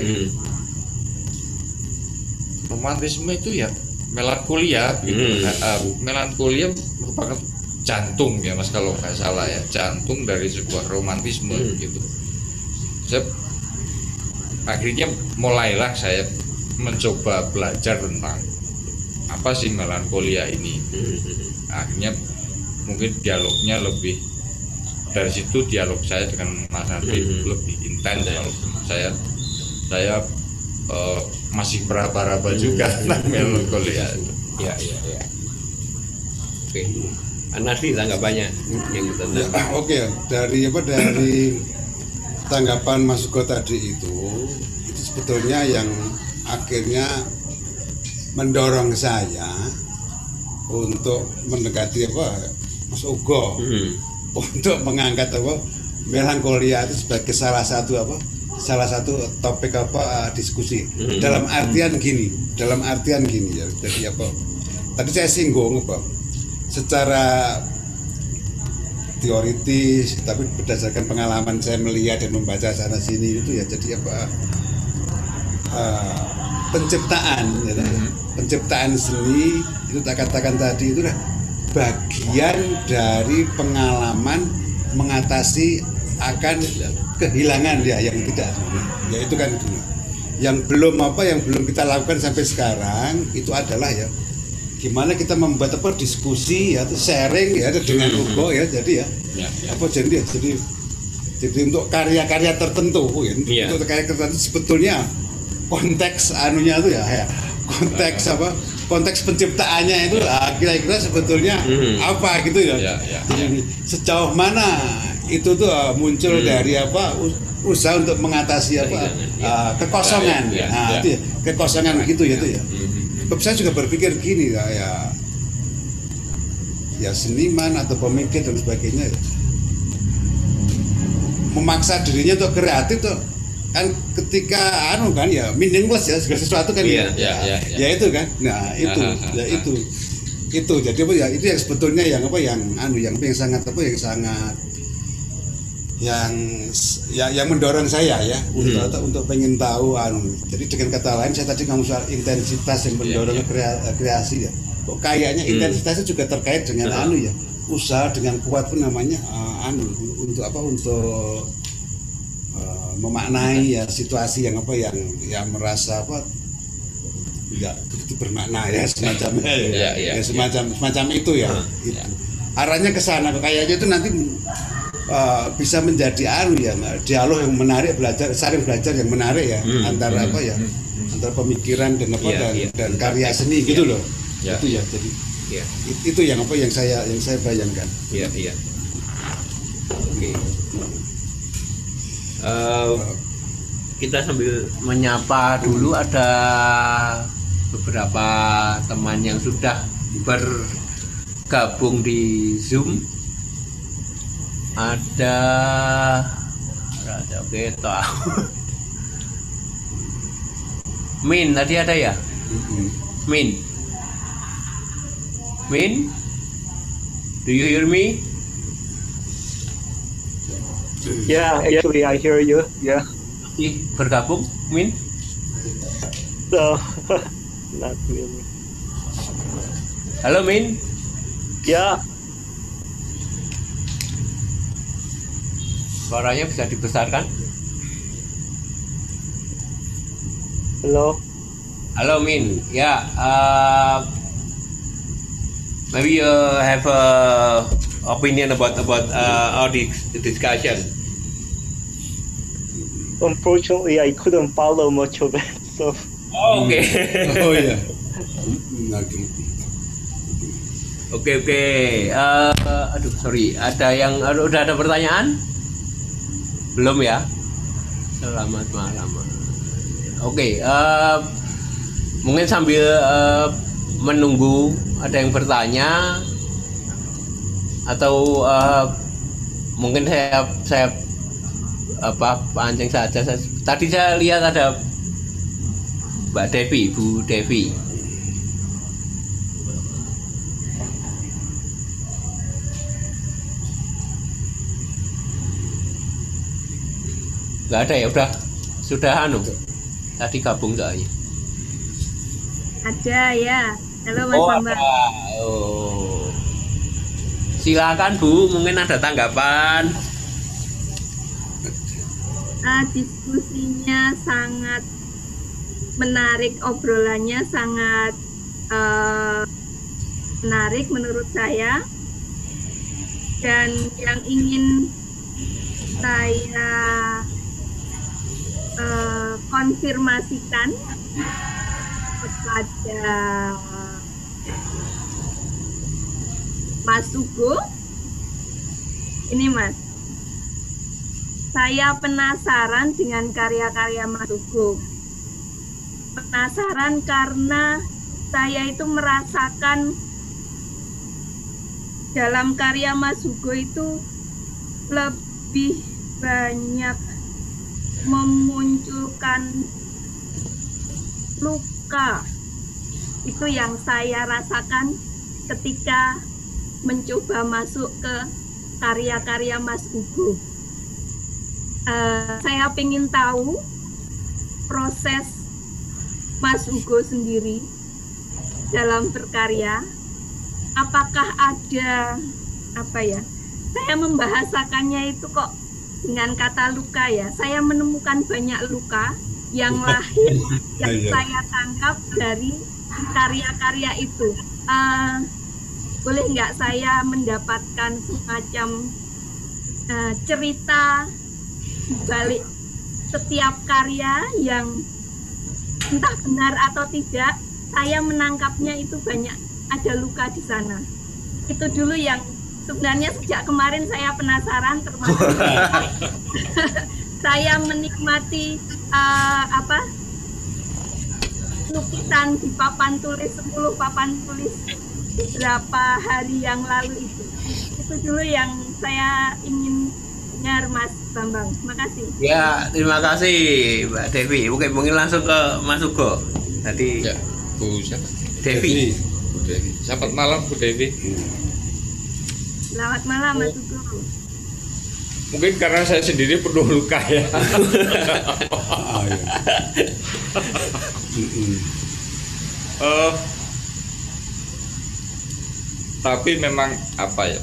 Romantisme itu ya melankolia gitu. Melankolia merupakan jantung ya Mas, kalau nggak salah ya, jantung dari sebuah romantisme gitu. Saya akhirnya mulailah saya mencoba belajar tentang apa sih melankolia ini. Akhirnya mungkin dialognya lebih dari situ, dialog saya dengan Mas Andri lebih intens ya. Saya masih meraba-raba juga tentang melankolia itu. Ya. Oke. Anasri tanggapannya yang tentang. Oke, dari tanggapan Mas Suko tadi itu sebetulnya yang akhirnya mendorong saya untuk mendekati Mas Ugo untuk mengangkat melankolia itu sebagai salah satu topik diskusi. Dalam artian gini ya. Jadi tadi saya singgung secara teoritis, tapi berdasarkan pengalaman saya melihat dan membaca sana sini itu ya, jadi penciptaan seni itu tak katakan tadi itu bagian dari pengalaman mengatasi akan kehilangan yang tidak, ya itu kan itu yang belum kita lakukan sampai sekarang. Itu adalah ya gimana kita membuat apa diskusi ya, sharing ya dengan Ugo ya, jadi ya, apa jadi untuk karya-karya tertentu ya, untuk karya tertentu sebetulnya konteks anunya itu ya, konteks apa, konteks penciptaannya itu kira-kira sebetulnya apa gitu ya, jadi sejauh mana itu tuh muncul dari apa usaha untuk mengatasi apa kekosongan, itu ya, kekosongan gitu ya itu ya. Saya juga berpikir gini ya seniman atau pemikir dan sebagainya memaksa dirinya untuk kreatif tuh kan ketika kan ya meaningless ya segala sesuatu kan ya itu kan, nah itu jadi apa ya, itu yang sebetulnya yang mendorong saya ya untuk pengen tahu jadi dengan kata lain saya tadi ngomong soal intensitas yang mendorong kreasi ya, kok kayaknya intensitasnya juga terkait dengan ya usaha dengan kuat pun namanya untuk memaknai ya situasi yang merasa tidak begitu bermakna ya semacamnya semacam itu ya itu. Arahnya ke sana kayaknya itu nanti bisa menjadi dialog yang menarik, saling belajar yang menarik ya antara antara pemikiran dan karya seni gitu loh. Itu ya jadi itu yang saya bayangkan. Oke. Kita sambil menyapa dulu, ada beberapa teman yang sudah bergabung di Zoom. Ada Beta Min tadi ada ya? Min, do you hear me? Yeah, actually I hear you. Yeah. Bergabung, Min? So, not really. Halo, Min. Ya. Suaranya bisa dibesarkan? Hello. Halo, Min. Ya, maybe you have a opinion about our discussion. Unfortunately, I couldn't follow much of it. So. Okay. Oh ya. Oke. Aduh, sorry. Udah ada pertanyaan? Belum ya? Selamat malam. Oke. Mungkin sambil menunggu ada yang bertanya atau mungkin saya pancing saja. Tadi saya lihat ada Mbak Devi, Bu Devi. Nggak ada ya, sudah tadi gabung soalnya. Ada ya. Halo Mas Bambang. Silakan Bu, mungkin ada tanggapan. Diskusinya sangat menarik, obrolannya sangat menarik menurut saya. Dan yang ingin saya konfirmasikan kepada Mas Ugo, ini Mas, saya penasaran dengan karya-karya Mas Ugo. Penasaran karena saya itu merasakan dalam karya Mas Ugo itu lebih banyak memunculkan luka. Itu yang saya rasakan ketika mencoba masuk ke karya-karya Mas Ugo. Saya ingin tahu proses Mas Ugo sendiri dalam berkarya. Apakah ada saya membahasakannya itu kok dengan kata luka ya. Saya menemukan banyak luka yang lahir yang saya tangkap dari karya-karya itu. boleh nggak saya mendapatkan semacam cerita di balik setiap karya yang entah benar atau tidak, saya menangkapnya itu banyak ada luka di sana. Itu dulu yang sebenarnya sejak kemarin saya penasaran, termasuk saya menikmati lukisan di papan tulis 10 papan tulis beberapa hari yang lalu itu dulu yang saya ingin dengar, Mas Bambang. Terima kasih. Ya, terima kasih Mbak Devi. Mungkin langsung ke Mas Ugo. Tadi Ya, Bu siapa? Devi. Bu Devi. Selamat malam Bu Devi. Selamat malam Mas Ugo. Mungkin karena saya sendiri penuh luka ya. Ah, ya. Tapi memang apa ya?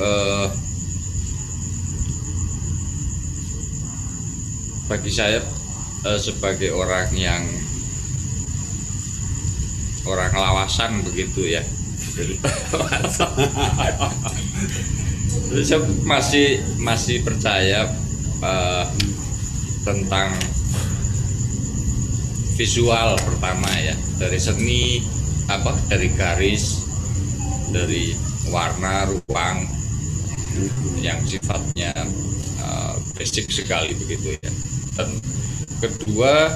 Bagi saya sebagai orang lawasan begitu ya. Saya masih percaya tentang visual pertama ya, dari seni dari garis, dari warna, ruang yang sifatnya basic sekali begitu ya. Dan kedua,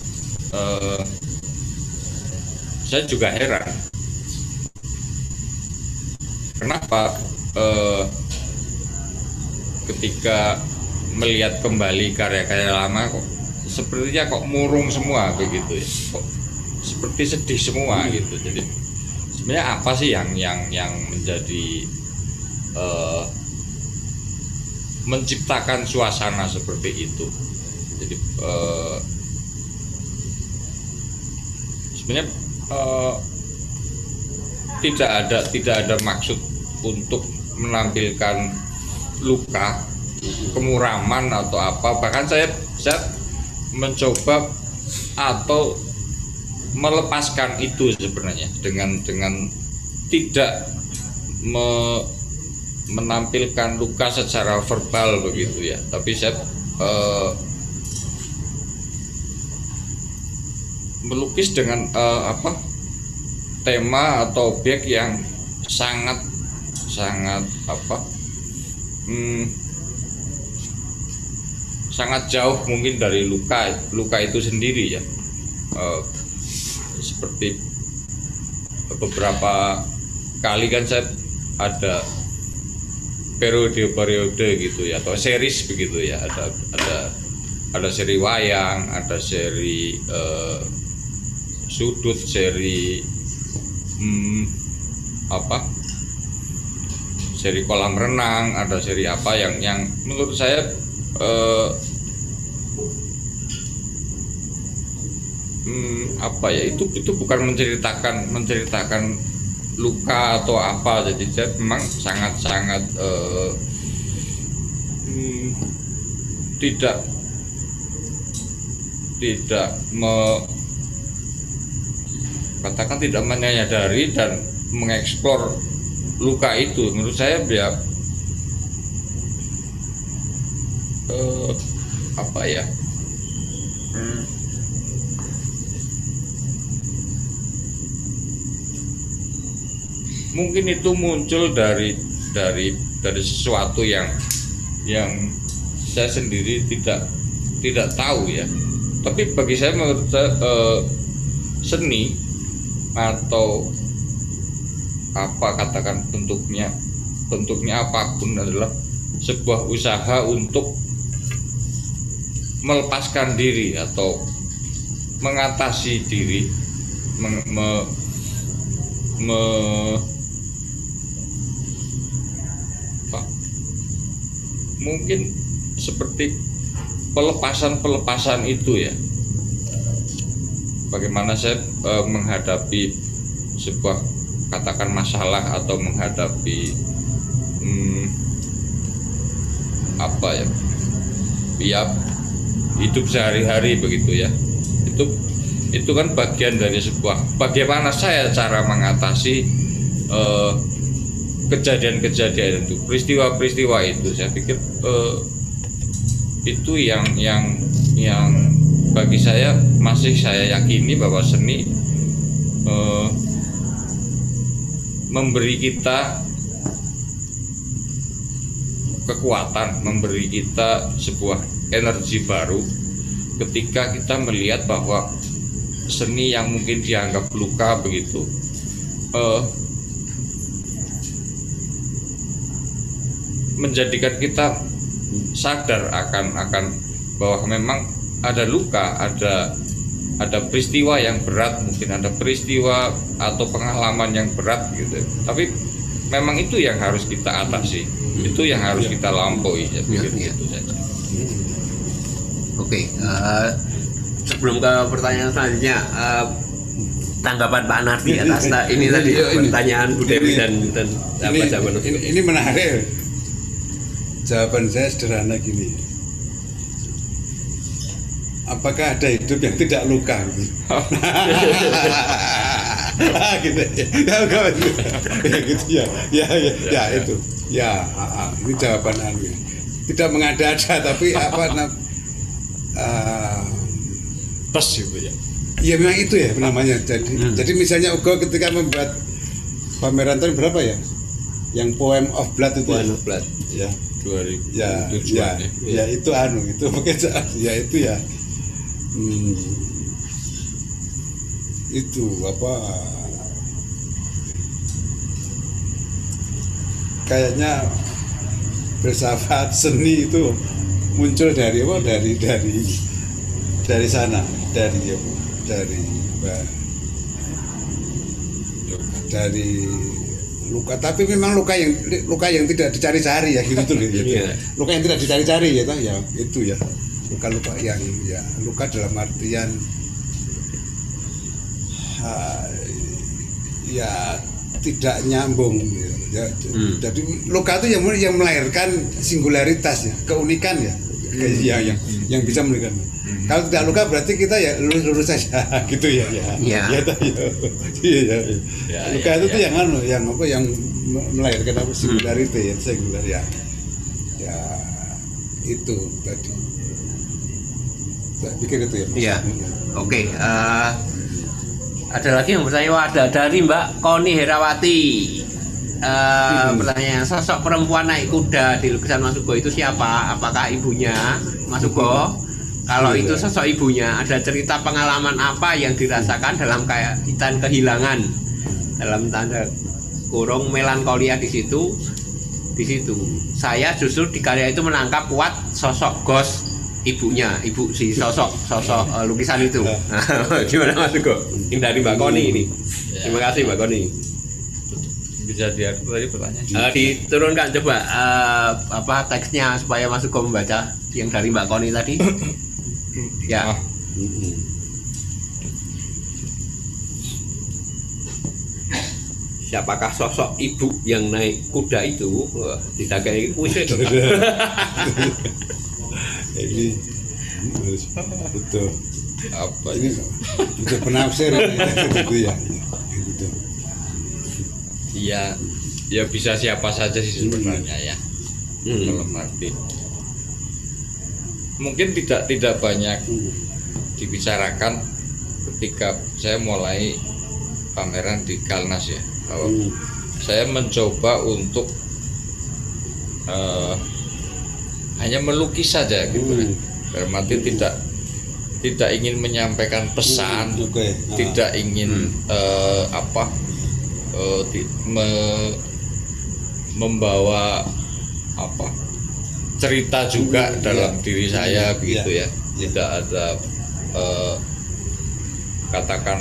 saya juga heran kenapa ketika melihat kembali karya-karya lama kok sepertinya kok murung semua begitu ya, kok seperti sedih semua gitu. Jadi sebenarnya apa sih yang menjadi menciptakan suasana seperti itu? Jadi sebenarnya tidak ada maksud untuk menampilkan luka, kemuraman atau apa. Bahkan saya mencoba atau melepaskan itu sebenarnya dengan tidak menampilkan luka secara verbal begitu ya. Tapi saya melukis dengan tema atau objek yang sangat sangat jauh mungkin dari luka itu sendiri ya. Seperti beberapa kali kan saya ada periode gitu ya, atau series begitu ya, ada seri wayang, ada seri sudut, seri seri kolam renang, ada seri apa yang menurut saya itu bukan menceritakan luka atau apa. Jadi saya memang sangat tidak menyadari dan mengeksplor luka itu. Menurut saya ya mungkin itu muncul dari sesuatu yang saya sendiri tidak tahu ya. Tapi bagi saya, menurut saya seni atau katakan bentuknya apapun adalah sebuah usaha untuk melepaskan diri atau mengatasi diri, mungkin seperti pelepasan itu ya. Bagaimana saya menghadapi sebuah katakan masalah atau menghadapi hidup sehari-hari begitu ya. Itu itu kan bagian dari sebuah, bagaimana saya cara mengatasi kejadian-kejadian itu, peristiwa-peristiwa itu. Saya pikir itu yang bagi saya masih saya yakini bahwa seni memberi kita kekuatan, memberi kita sebuah energi baru ketika kita melihat bahwa seni yang mungkin dianggap luka begitu menjadikan kita sadar akan bahwa memang ada luka, ada peristiwa yang berat, mungkin ada peristiwa atau pengalaman yang berat gitu. Tapi memang itu yang harus kita atasi, itu yang harus kita lampaui. Saya pikir itu saja. Oke, sebelum ke pertanyaan selanjutnya, tanggapan Pak Nardi atas ini tadi pertanyaan Bu Dewi dan apa jawaban ini menarik. Jawaban saya sederhana gini. Apakah ada hidup yang tidak luka? Gitu ya. Ya itu. Ya, ini jawaban anu. Tidak mengada-ada tapi Tes gitu ya. Ya memang itu ya namanya. Jadi misalnya Ugo ketika membuat pameran tahun berapa ya? Yang Poem of Blood itu. Poem of Blood. Ya. 2007 ya itu itu mungkin ya itu ya itu apa kayaknya filsafat seni itu muncul dari apa dari sana dari luka, tapi memang luka yang tidak dicari-cari ya gitu tuh gitu. Luka yang tidak dicari-cari ya itu ya luka yang ya luka dalam artian ya tidak nyambung ya. Jadi luka itu yang melahirkan singularitas ya, keunikan ya, yang bisa melahirkan. Kalau tidak luka berarti kita ya lurus saja gitu ya. Luka itu tuh yang melahirkan apa singularity ya, singular ya. Ya itu tadi. Saya pikir itu ya. Iya. Oke. Ada lagi yang bertanya, ada dari Mbak Koni Herawati. Pertanyaan, sosok perempuan naik kuda di lukisan Mas Ugo itu siapa? Apakah ibunya Mas Ugo? Kalau itu sosok ibunya, ada cerita pengalaman apa yang dirasakan dalam kaitan kehilangan, dalam tanda kurung melankolia di situ. Saya justru di karya itu menangkap kuat sosok Ghost ibunya, ibu si sosok lukisan itu. Gimana Mas Ugo? Ini dari Mbak Koni ini. Terima kasih Mbak Koni. Bisa diatur tadi pertanyaan. Diturunkan coba teksnya supaya Mas Ugo membaca yang dari Mbak Koni tadi. Ya. Siapakah sosok ibu yang naik kuda itu? Wah, tidak kayak kuis itu. Ini betul. Apa ini? Itu penafsir gitu ya. Gitu. Ya bisa siapa saja sih sebenarnya ya. Kalau arti mungkin tidak banyak dibicarakan ketika saya mulai pameran di Kalnas ya. Kalau saya mencoba untuk hanya melukis saja gitu kan. Dalam arti tidak ingin menyampaikan pesan, tidak ingin membawa cerita juga dalam diri saya begitu ya. Tidak ada katakan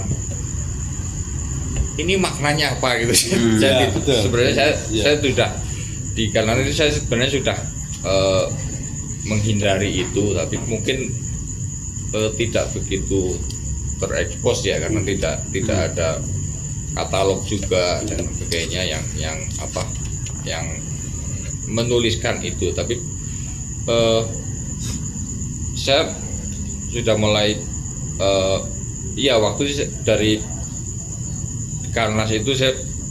ini maknanya apa gitu sih. Sebenarnya saya sudah di kalangan ini saya sebenarnya sudah menghindari itu, tapi mungkin tidak begitu terekspos ya, karena tidak ada katalog juga dan sebagainya yang menuliskan itu. Tapi saya sudah mulai iya waktu itu dari Karnas itu saya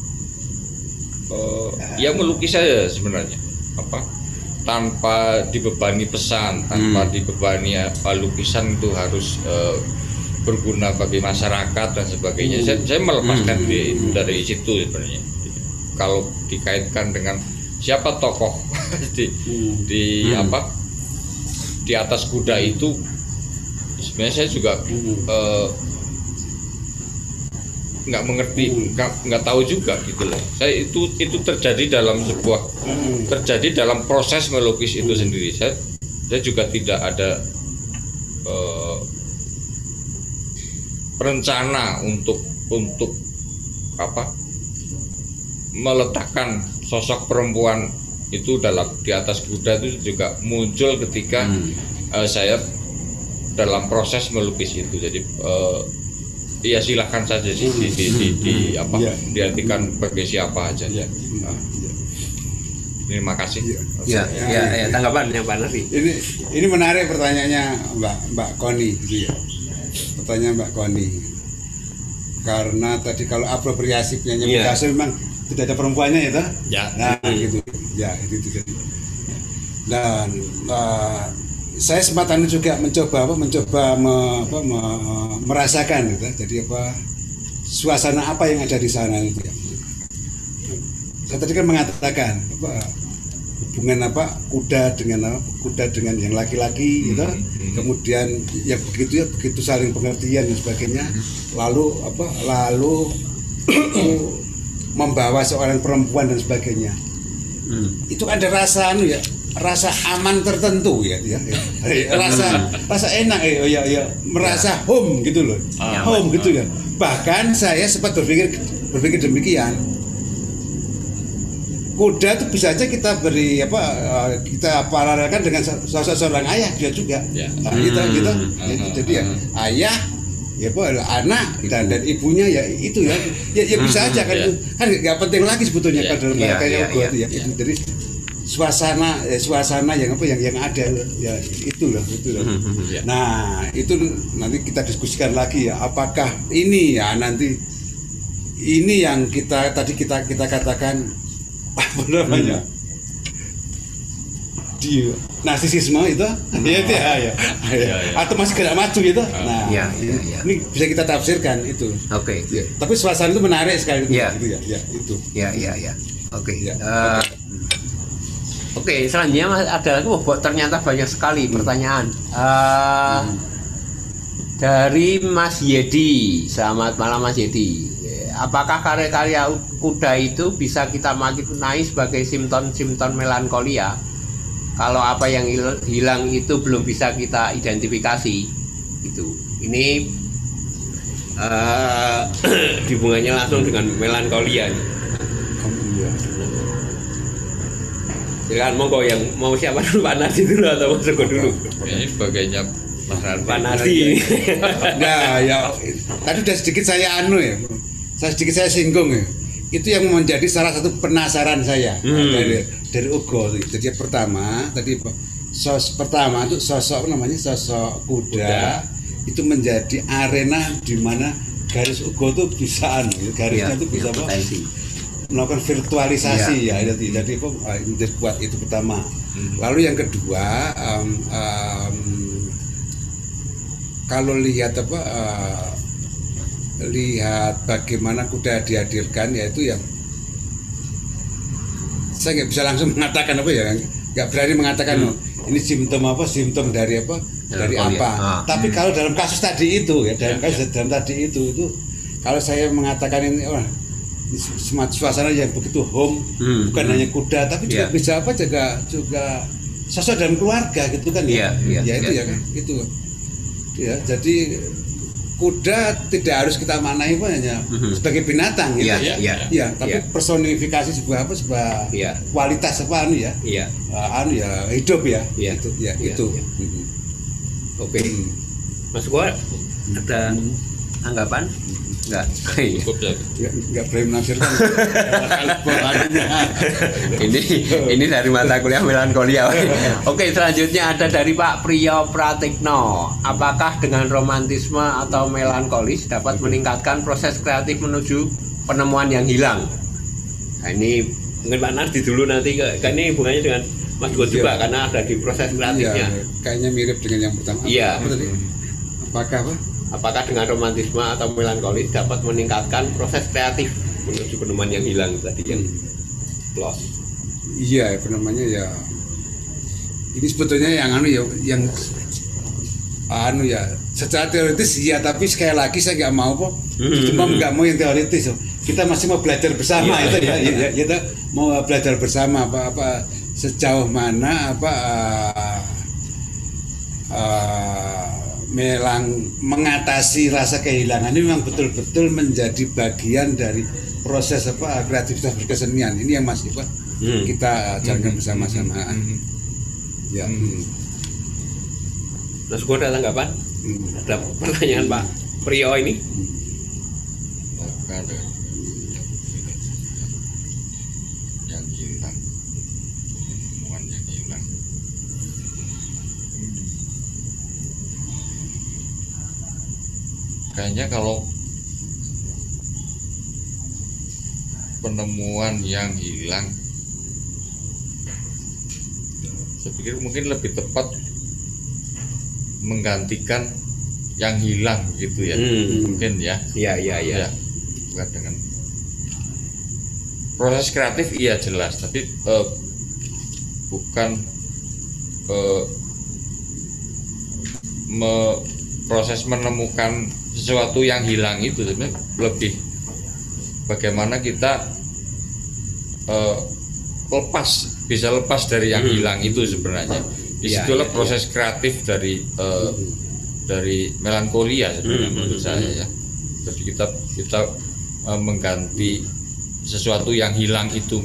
ya melukis saja sebenarnya, apa tanpa dibebani pesan, tanpa dibebani lukisan itu harus berguna bagi masyarakat dan sebagainya. Saya melepaskan diri itu dari situ sebenarnya. Kalau dikaitkan dengan siapa tokoh di apa di atas kuda itu, sebenarnya saya juga nggak mengerti, nggak tahu juga gitu loh. Saya itu terjadi dalam proses melukis itu sendiri. Saya juga tidak ada rencana untuk apa meletakkan sosok perempuan itu di atas kuda. Itu juga muncul ketika saya dalam proses melukis itu. Jadi ya silahkan saja sih diartikan bagi siapa aja. Terima kasih. Ya, tanggapannya Pak Nasi. Ini menarik pertanyaannya Mbak Koni gitu ya. Pertanyaan Mbak Koni. Karena tadi kalau apropriasi penyanyi Picasso memang tidak ada perempuannya ya toh? Ya. Nah, gitu. Ya, itu. Dan saya sempatan juga mencoba merasakan gitu. Jadi suasana apa yang ada di sana itu ya. Saya tadi kan mengatakan hubungan kuda dengan yang laki-laki gitu. Kemudian ya begitu saling pengertian dan sebagainya. Lalu membawa seorang perempuan dan sebagainya. Itu ada rasa rasa aman tertentu ya. Rasa enak merasa home gitu loh. Home gitu ya. Bahkan saya sempat berpikir demikian. Kuda itu bisa aja kita beri kita paralelkan dengan sosok seorang ayah dia juga. Nah, gitu. Jadi ya ayah anak dan ibunya ya itu ya bisa aja kan nggak penting lagi sebetulnya kan dalam kayak itu ya. Jadi suasana yang ada ya itulah. Nah, itu nanti kita diskusikan lagi ya, apakah ini ya nanti ini yang kita katakan apa namanya di narsisisme itu ya. Atau masih tidak maju itu. Nah, ini bisa kita tafsirkan itu. Oke. Ya. Tapi suasana itu menarik sekali gitu ya. Ya, itu. Ya. Oke. Oke, selanjutnya ada lagi. Ternyata banyak sekali pertanyaan. Dari Mas Yedi. Selamat malam Mas Yedi. Apakah karya-karya kuda itu bisa kita maknai sebagai simptom melankolia? Kalau apa yang hilang itu belum bisa kita identifikasi, itu. Ini hubungannya langsung dengan melankolia. Silakan monggo yang mau siapa dulu, Pak Nasi dulu atau Mas Sugo dulu? Ini sebagainya Pak Nasi. Nah, ya tadi udah sedikit saya saya singgung ya. Itu yang menjadi salah satu penasaran saya dari Ugo. Jadi pertama itu sosok kuda itu menjadi arena di mana garis Ugo itu bisa garisnya itu bisa melakukan virtualisasi ya. Jadi buat itu pertama. Lalu yang kedua kalau lihat lihat bagaimana kuda dihadirkan, yaitu yang saya nggak bisa langsung mengatakan nggak berani mengatakan ini simptom dari apa. Tapi kalau dalam kasus tadi itu dalam tadi itu kalau saya mengatakan ini suasana yang begitu home, bukan hanya kuda tapi juga bisa juga sosok dalam keluarga gitu kan jadi kuda tidak harus kita maknai hanya sebagai binatang tapi personifikasi sebuah kualitas hidup itu. Oke. Mas Sugo ada tanggapan? Enggak. Cukup ya. Nggak boleh menafsirkan. ini dari mata kuliah melankolia. Oke, selanjutnya ada dari Pak Priyo Pratikno. Apakah dengan romantisme atau melankolis dapat meningkatkan proses kreatif menuju penemuan yang hilang? Nah, ini mungkin Pak Nardi dulu nanti, kan ini hubungannya dengan Mas Go juga karena ada di proses kreatifnya. Iya, kayaknya mirip dengan yang pertama. Iya. Apa tadi? Apakah apa? Apakah dengan romantisme atau melankolis dapat meningkatkan proses kreatif menuju penemuan yang hilang tadi yang lost? Iya, apa namanya ya? Ini sebetulnya yang secara teoritis iya, tapi sekali lagi saya nggak mau kok. Cuma nggak mau yang teoritis. Kita masih mau belajar bersama itu ya. Kita mau belajar bersama apa sejauh mana mengatasi rasa kehilangan ini memang betul-betul menjadi bagian dari proses kreativitas berkesenian. Ini yang masih kita jalankan bersama-sama. Ya. Mas Go ada tanggapan? Ada pertanyaan Pak Priyo ini? Ada yang hilang, penemuan yang hilang. Kayaknya kalau penemuan yang hilang, saya pikir mungkin lebih tepat menggantikan yang hilang gitu ya. Mungkin ya. Iya. Bukan dengan proses kreatif iya jelas, tapi bukan proses menemukan sesuatu yang hilang itu, sebenarnya lebih bagaimana kita bisa lepas dari yang hilang itu sebenarnya. Disitulah proses kreatif dari melankolia sebenarnya menurut saya ya. Jadi kita mengganti sesuatu yang hilang itu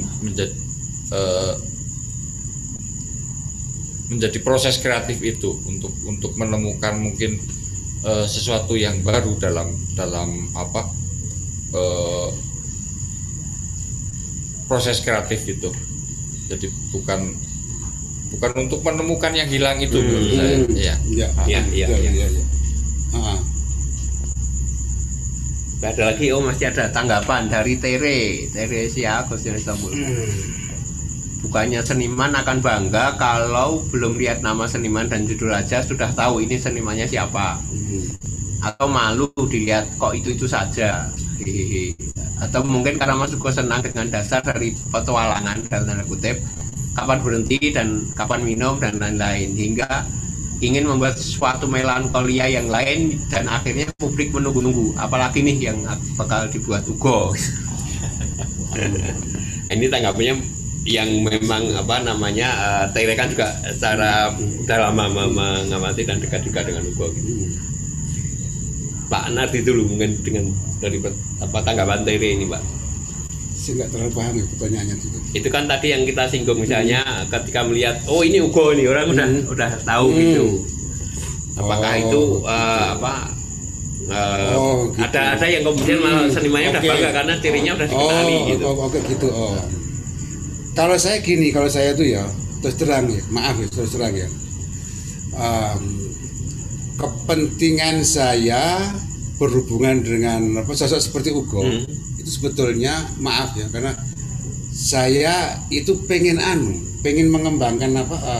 menjadi proses kreatif itu untuk menemukan mungkin sesuatu yang baru dalam proses kreatif itu. Jadi bukan untuk menemukan yang hilang itu menurut saya. Iya. Ada lagi, masih ada tanggapan dari Tere Sia Agustin Istanbul. Bukannya seniman akan bangga kalau belum lihat nama seniman dan judul aja sudah tahu ini senimannya siapa? Atau malu dilihat kok itu saja? Atau mungkin karena Mas Go senang dengan dasar dari petualangan dalam tanda kutip, kapan berhenti dan kapan minum dan lain-lain, hingga ingin membuat sesuatu melankolia yang lain dan akhirnya publik menunggu-nunggu apalagi nih yang bakal dibuat Ugo. Ini tanggapannya yang memang Tere kan juga secara udah lama mengamati dan dekat juga dengan Ugo gitu. Pak Nardi dulu mungkin dengan dari tanggapan Tere ini Pak. Saya nggak terlalu paham ya pertanyaannya itu kan tadi yang kita singgung, misalnya ketika melihat ini Ugo nih, orang udah tahu gitu. Apakah itu gitu. ada yang kemudian malah senimannya udah bangga karena cirinya udah dikenali gitu. Gitu. Kalau saya tuh ya terus terang ya, terus terang ya. Kepentingan saya berhubungan dengan sosok seperti Ugo itu sebetulnya karena saya itu pengen mengembangkan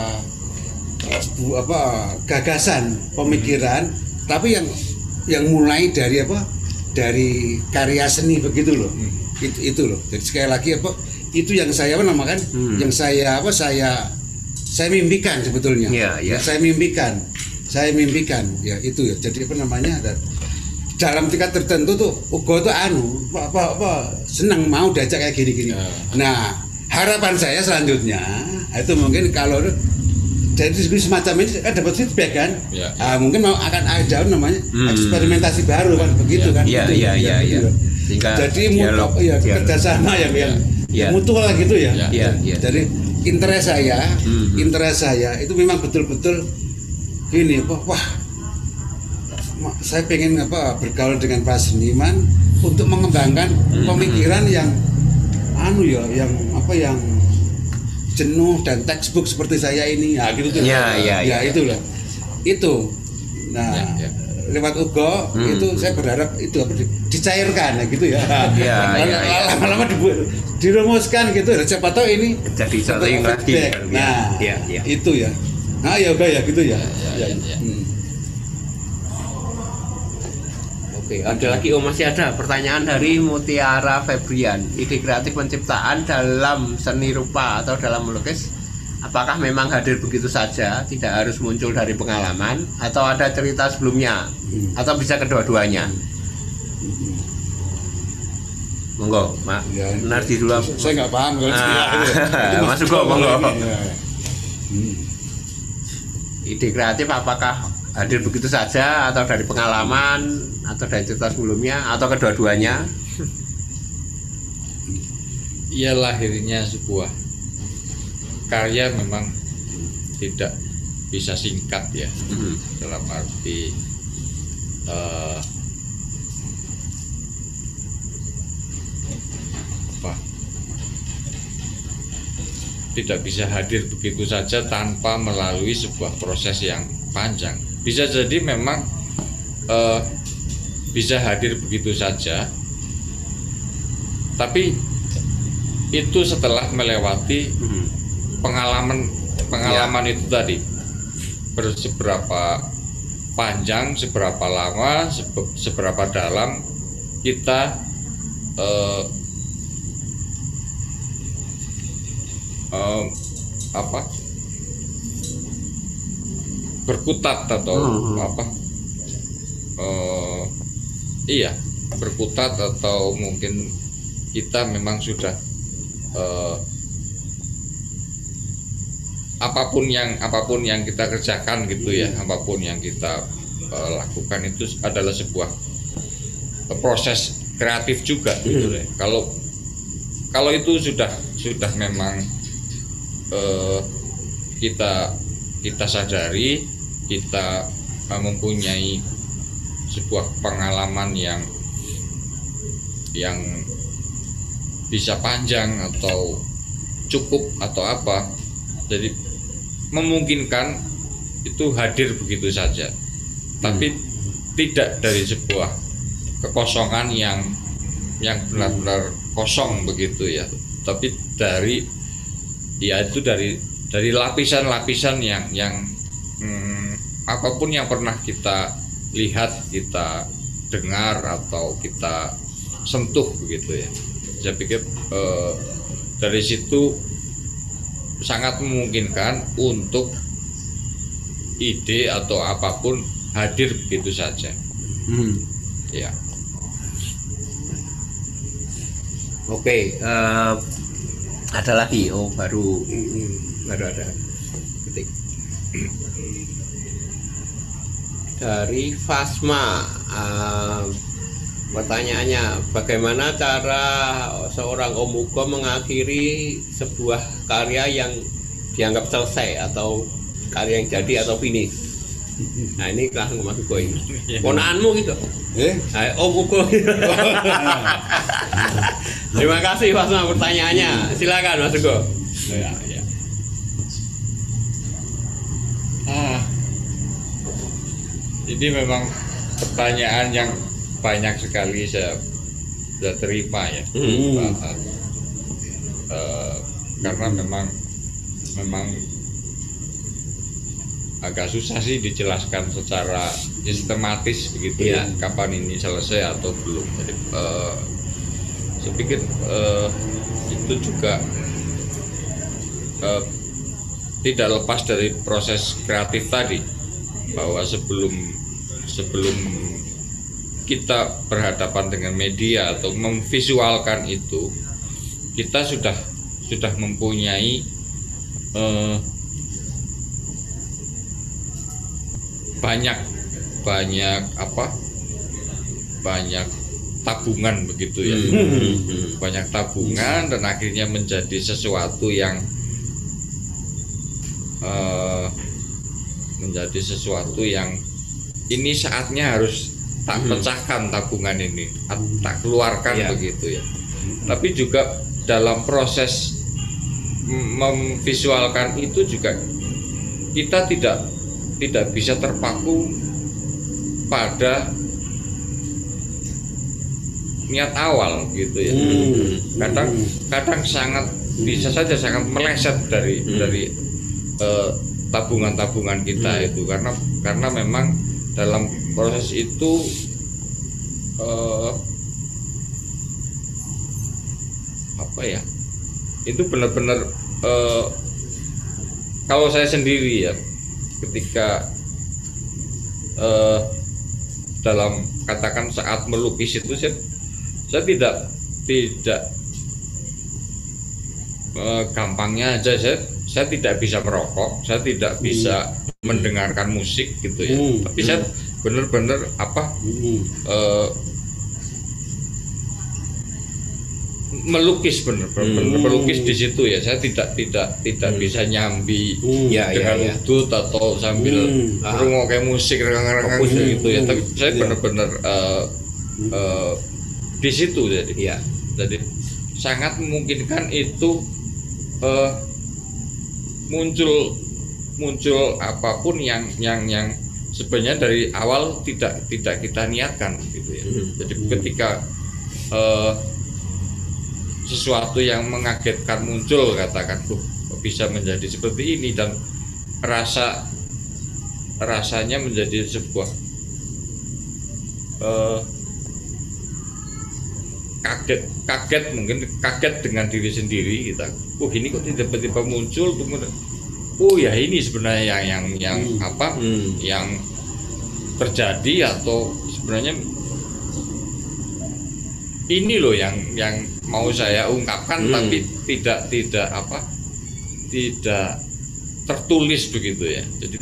gagasan pemikiran, tapi yang mulai dari dari karya seni begitu loh. Itu loh. Jadi sekali lagi itu yang saya yang saya mimpikan sebetulnya. Saya mimpikan ya itu ya. Jadi dalam tingkat tertentu tuh Ugo tuh senang mau diajak kayak gini-gini. Nah, harapan saya selanjutnya itu mungkin kalau dari diskusi semacam ini kan dapat feedback kan, mungkin akan ada eksperimentasi baru kan begitu kan. Iya. Jadi kerjasama yang mutual gitu ya. Jadi interest saya itu memang betul-betul gini, saya pengen bergaul dengan para seniman untuk mengembangkan pemikiran yang yang jenuh dan textbook seperti saya ini, ya gitu tuh. Ya. Itulah. Itu. Nah, lewat Ugo itu saya berharap itu dicairkan ya gitu ya. Lama-lama dirumuskan gitu. Siapa tahu ini jadi sering lagi. Nah, itu ya. Nah, ya udah ya gitu ya. Oke, ada lagi masih ada pertanyaan dari Mutiara Febrian. Ide kreatif penciptaan dalam seni rupa atau dalam melukis, apakah memang hadir begitu saja, tidak harus muncul dari pengalaman, atau ada cerita sebelumnya, atau bisa kedua-duanya? Monggo, Mak. Nardi dulu. Saya nggak paham kalau Mas Ugo, monggo. Ide kreatif apakah hadir begitu saja, atau dari pengalaman, atau dari cerita sebelumnya, atau kedua-duanya? Ya, lahirnya sebuah karya memang tidak bisa singkat ya. Dalam arti tidak bisa hadir begitu saja tanpa melalui sebuah proses yang panjang. Bisa jadi memang bisa hadir begitu saja, tapi itu setelah melewati pengalaman itu tadi, seberapa panjang, seberapa lama, seberapa dalam kita berkutat atau berkutat, atau mungkin kita memang sudah apapun yang kita kerjakan gitu ya, apapun yang kita lakukan itu adalah sebuah proses kreatif juga gitu ya. Kalau itu sudah memang kita sadari, kita mempunyai sebuah pengalaman yang bisa panjang atau cukup atau apa, jadi memungkinkan itu hadir begitu saja, tapi tidak dari sebuah kekosongan yang benar-benar kosong begitu ya, tapi dari lapisan-lapisan yang apapun yang pernah kita lihat, kita dengar atau kita sentuh begitu ya. Saya pikir dari situ sangat memungkinkan untuk ide atau apapun hadir begitu saja. Ya. Oke, ada lagi. Baru ada. Ketik. Dari Fasma, pertanyaannya, bagaimana cara seorang Om Ugo mengakhiri sebuah karya yang dianggap selesai atau karya yang jadi atau finish? Nah, ini langsung Mas Ugo ini. Ponakanmu gitu. Om Ugo. Terima kasih Fasma pertanyaannya. Silakan Mas Ugo. Ya. Ini memang pertanyaan yang banyak sekali saya terima ya. Karena memang agak susah sih dijelaskan secara sistematis begitu ya, kapan ini selesai atau belum. Jadi saya pikir itu juga tidak lepas dari proses kreatif tadi, bahwa sebelum kita berhadapan dengan media atau memvisualkan itu, kita sudah mempunyai banyak tabungan begitu ya. Banyak tabungan, dan akhirnya menjadi sesuatu yang ini saatnya harus tak pecahkan tabungan ini, tak keluarkan begitu ya. Tapi juga dalam proses memvisualkan itu juga kita tidak bisa terpaku pada niat awal gitu ya. Kadang sangat bisa saja sangat meleset dari tabungan-tabungan kita itu karena memang dalam proses itu itu benar-benar kalau saya sendiri ya ketika dalam katakan saat melukis itu saya tidak gampangnya aja saya tidak bisa merokok, saya tidak bisa mendengarkan musik gitu ya. Tapi saya benar-benar melukis melukis di situ ya. Saya tidak bisa nyambi dengan udut atau sambil ngerungok musik rengang-rengang gitu ya. Tapi saya benar-benar di situ jadi sangat memungkinkan itu muncul apapun yang sebenarnya dari awal tidak kita niatkan gitu ya. Jadi ketika sesuatu yang mengagetkan muncul, katakan bisa menjadi seperti ini, dan rasanya menjadi sebuah kaget mungkin kaget dengan diri sendiri kita. Ini kok tiba-tiba muncul, kemudian ya ini sebenarnya yang yang terjadi, atau sebenarnya ini loh yang mau saya ungkapkan tapi tidak tertulis begitu ya. Jadi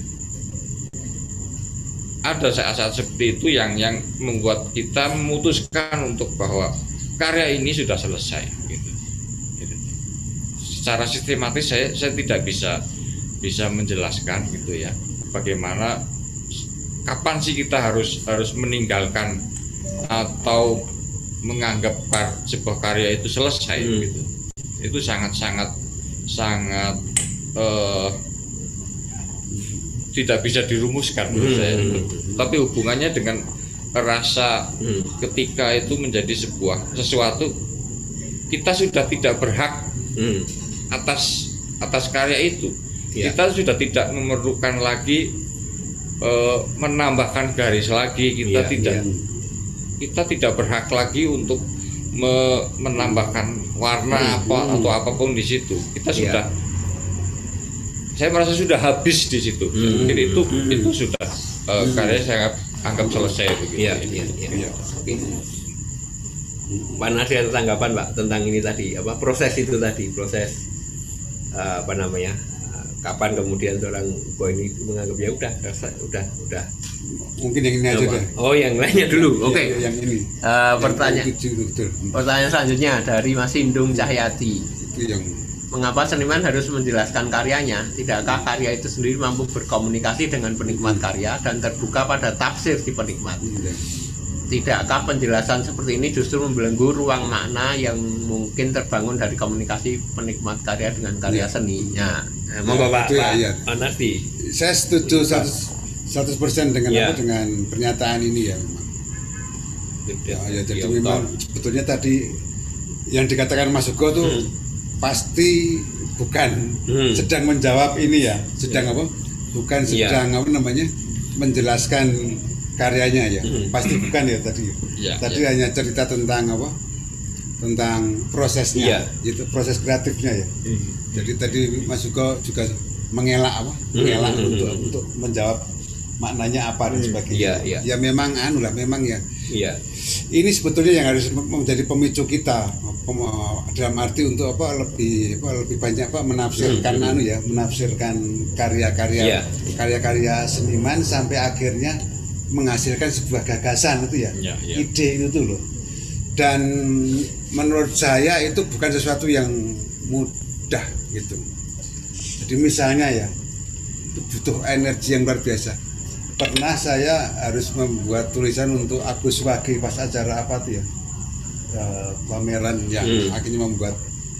ada saat-saat seperti itu yang membuat kita memutuskan untuk bahwa karya ini sudah selesai gitu. Secara sistematis saya tidak bisa menjelaskan gitu ya, bagaimana kapan sih kita harus meninggalkan atau menganggap sebuah karya itu selesai gitu. Itu sangat tidak bisa dirumuskan menurut saya. Tapi hubungannya dengan rasa ketika itu menjadi sesuatu, kita sudah tidak berhak atas karya itu. Kita sudah tidak memerlukan lagi menambahkan garis lagi. Kita tidak berhak lagi untuk menambahkan warna atau apapun di situ. Kita sudah, saya merasa sudah habis di situ. Jadi itu sudah karya saya anggap selesai begitu. Oke. Pak Nasi ada tanggapan Pak tentang ini tadi, proses itu tadi, proses kapan kemudian orang ini menganggap ya udah. Mungkin yang ini aja deh. Oh, yang lainnya dulu. Oke. Yang ini. Pertanyaan selanjutnya dari Mas Indung Cahyati. Itu yang mengapa seniman harus menjelaskan karyanya? Tidakkah karya itu sendiri mampu berkomunikasi dengan penikmat karya dan terbuka pada tafsir si penikmat? Tidakkah penjelasan seperti ini justru membelenggu ruang makna yang mungkin terbangun dari komunikasi penikmat karya dengan karya seninya? Monggo Pak Nasti. Saya setuju 100% dengan dengan pernyataan ini ya memang. Jadi memang sebetulnya tadi yang dikatakan Mas Hugo tuh pasti bukan sedang menjawab ini ya, bukan sedang menjelaskan karyanya ya, pasti bukan ya tadi. Tadi hanya cerita tentang tentang prosesnya, itu proses kreatifnya ya. Jadi tadi Mas Hugo juga mengelak untuk menjawab maknanya apa dan sebagainya. Ya memang memang ya. Ini sebetulnya yang harus menjadi pemicu kita dalam arti untuk lebih banyak menafsirkan menafsirkan karya-karya seniman sampai akhirnya menghasilkan sebuah gagasan itu ya. Ide itu loh. Dan menurut saya itu bukan sesuatu yang mudah gitu. Jadi misalnya ya, itu butuh energi yang luar biasa. pernah saya harus membuat tulisan untuk Agus Wage pas acara apa tuh ya, pameran yang akhirnya membuat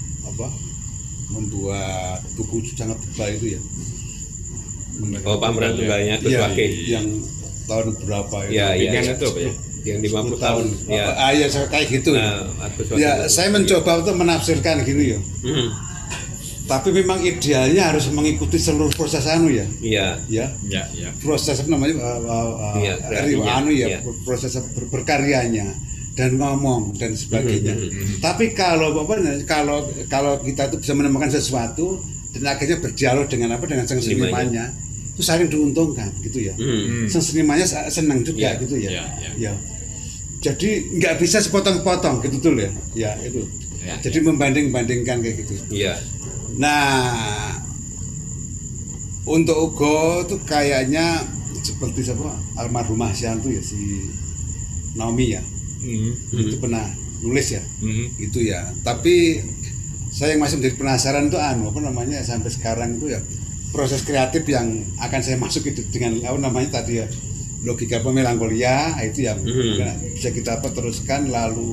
buku sangat tebal itu ya. Pameran tunggalnya Agus Iya, Wage. yang tahun berapa itu? Ya, Kan itu apa ya? Yang 50 tahun. Ya. Ya kayak gitu. Agus Wage. Ya, saya mencoba untuk menafsirkan gini ya. Tapi memang idealnya harus mengikuti seluruh proses ya. Iya. Ya. Ya. Proses apa namanya? Iya, kreasinya. Proses berkaryanya dan ngomong dan sebagainya. Tapi kalau kita itu bisa menemukan sesuatu dan akhirnya berdialog dengan sang senimannya, itu saling diuntungkan gitu ya. Sang senimannya senang juga gitu ya. Ya. Jadi nggak bisa sepotong-potong gitu tuh ya. Ya itu. Jadi membanding-bandingkan kayak gitu. Iya. Nah, untuk Ugo tuh kayaknya seperti siapa? Almarhumah Syantu ya, si Naomi ya. Itu pernah nulis ya. Itu ya. Tapi saya yang masih menjadi penasaran tuh sampai sekarang itu ya proses kreatif yang akan saya masuk itu dengan tadi ya, logika pemelankolia itu yang bisa kita teruskan, lalu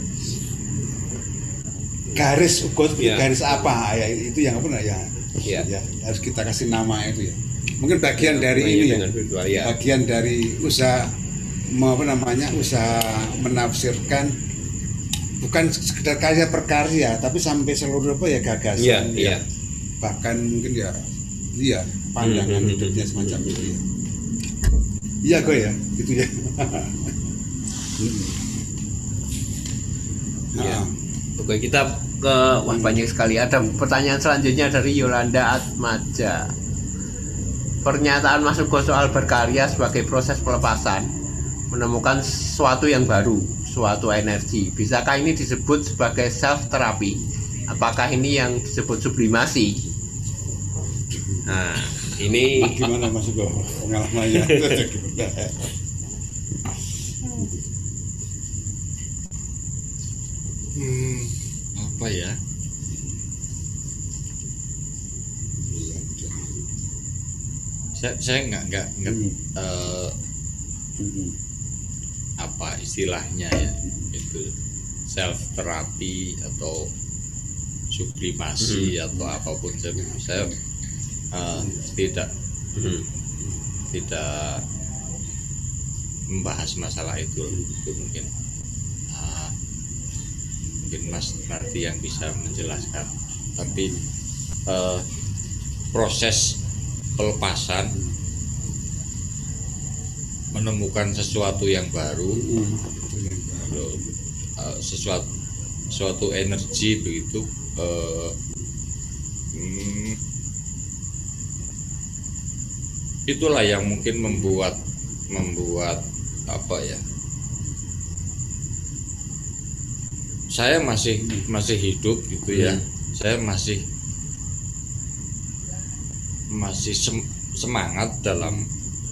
garis garis apa ya, itu yang ya harus kita kasih nama itu ya, mungkin bagian dari ini ya, bagian dari usaha usaha menafsirkan bukan sekedar karya per karya, tapi sampai seluruh gagasan bahkan mungkin pandangan hidupnya semacam itu ya. Iya kok ya gitu ya. Oke, kita ke banyak sekali. Ada pertanyaan selanjutnya dari Yolanda Atmaja. Pernyataan Mas Ugo soal berkarya sebagai proses pelepasan, menemukan sesuatu yang baru, suatu energi. Bisakah ini disebut sebagai self terapi? Apakah ini yang disebut sublimasi? Nah, ini gimana Mas Ugo pengalamannya? Apa ya? Saya nggak apa istilahnya ya, itu self terapi atau sublimasi atau apapun, saya tidak membahas masalah itu mungkin Mas Nardi yang bisa menjelaskan. Tapi proses pelepasan, menemukan sesuatu yang baru, sesuatu energi begitu, itulah yang mungkin membuat apa ya, saya masih hidup gitu ya. Saya masih semangat dalam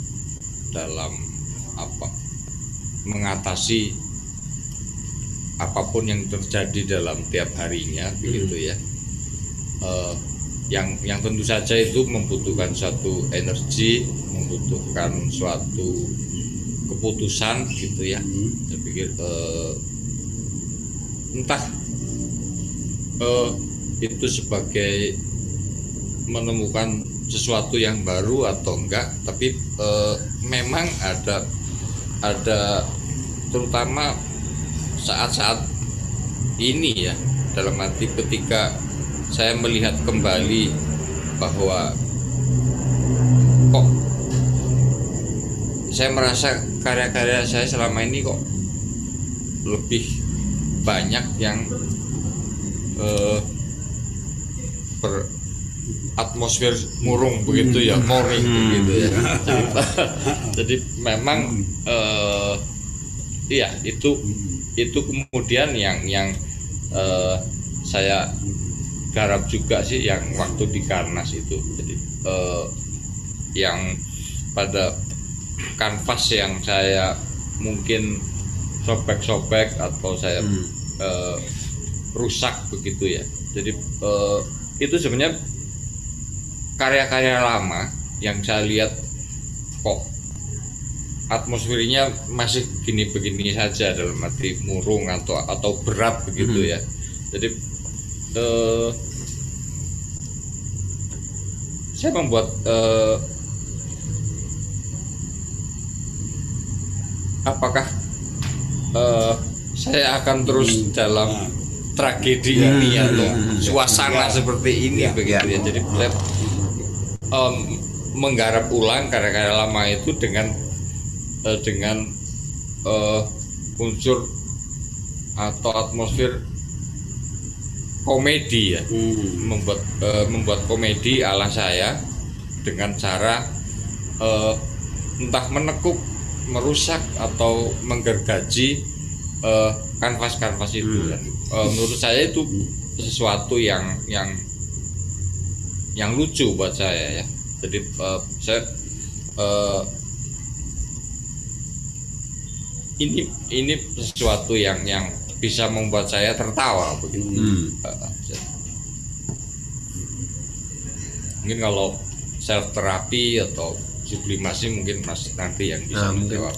apa, mengatasi apapun yang terjadi dalam tiap harinya begitu ya. Yang tentu saja itu membutuhkan suatu energi, membutuhkan suatu keputusan gitu ya. Saya pikir entah itu sebagai menemukan sesuatu yang baru atau enggak, tapi memang ada terutama saat-saat ini ya, dalam arti ketika saya melihat kembali bahwa kok saya merasa karya-karya saya selama ini kok lebih banyak yang beratmosfer murung begitu ya, moring begitu ya. Jadi memang iya itu kemudian yang saya garap juga sih, yang waktu di Karnas itu. Jadi yang pada kanvas yang saya mungkin sobek-sobek atau saya rusak begitu ya. Jadi itu sebenarnya karya-karya lama yang saya lihat kok atmosfernya masih begini saja, dalam arti murung atau berat begitu ya. Jadi saya membuat apakah saya akan terus dalam tragedi ini atau suasana seperti ini begitu ya. Jadi saya menggarap ulang karya-karya lama itu dengan unsur atau atmosfer komedi ya. Membuat komedi ala saya dengan cara entah menekuk, merusak atau menggergaji kanvas-kanvas itu. Menurut saya itu sesuatu yang lucu buat saya ya. Jadi saya ini sesuatu yang bisa membuat saya tertawa begitu. Mungkin kalau self terapi atau sublimasi mungkin Mas nanti yang bisa menjawab.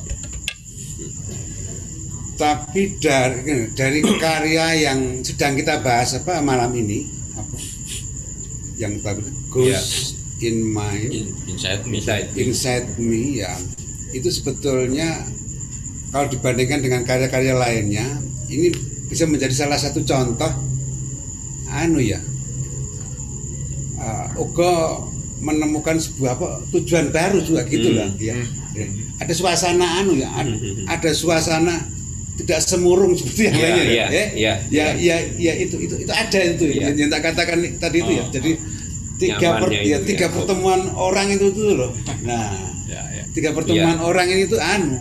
Tapi dari karya yang sedang kita bahas malam ini, yang Ghost in My Inside Me ya, itu sebetulnya kalau dibandingkan dengan karya-karya lainnya, ini bisa menjadi salah satu contoh Uga menemukan sebuah tujuan baru juga gitu lah ya. Ada suasana ada suasana tidak semurung seperti yang lainnya itu ada itu yang tak katakan tadi itu ya. Jadi tiga pertemuan orang itu loh. Nah, tiga pertemuan orang ini tuh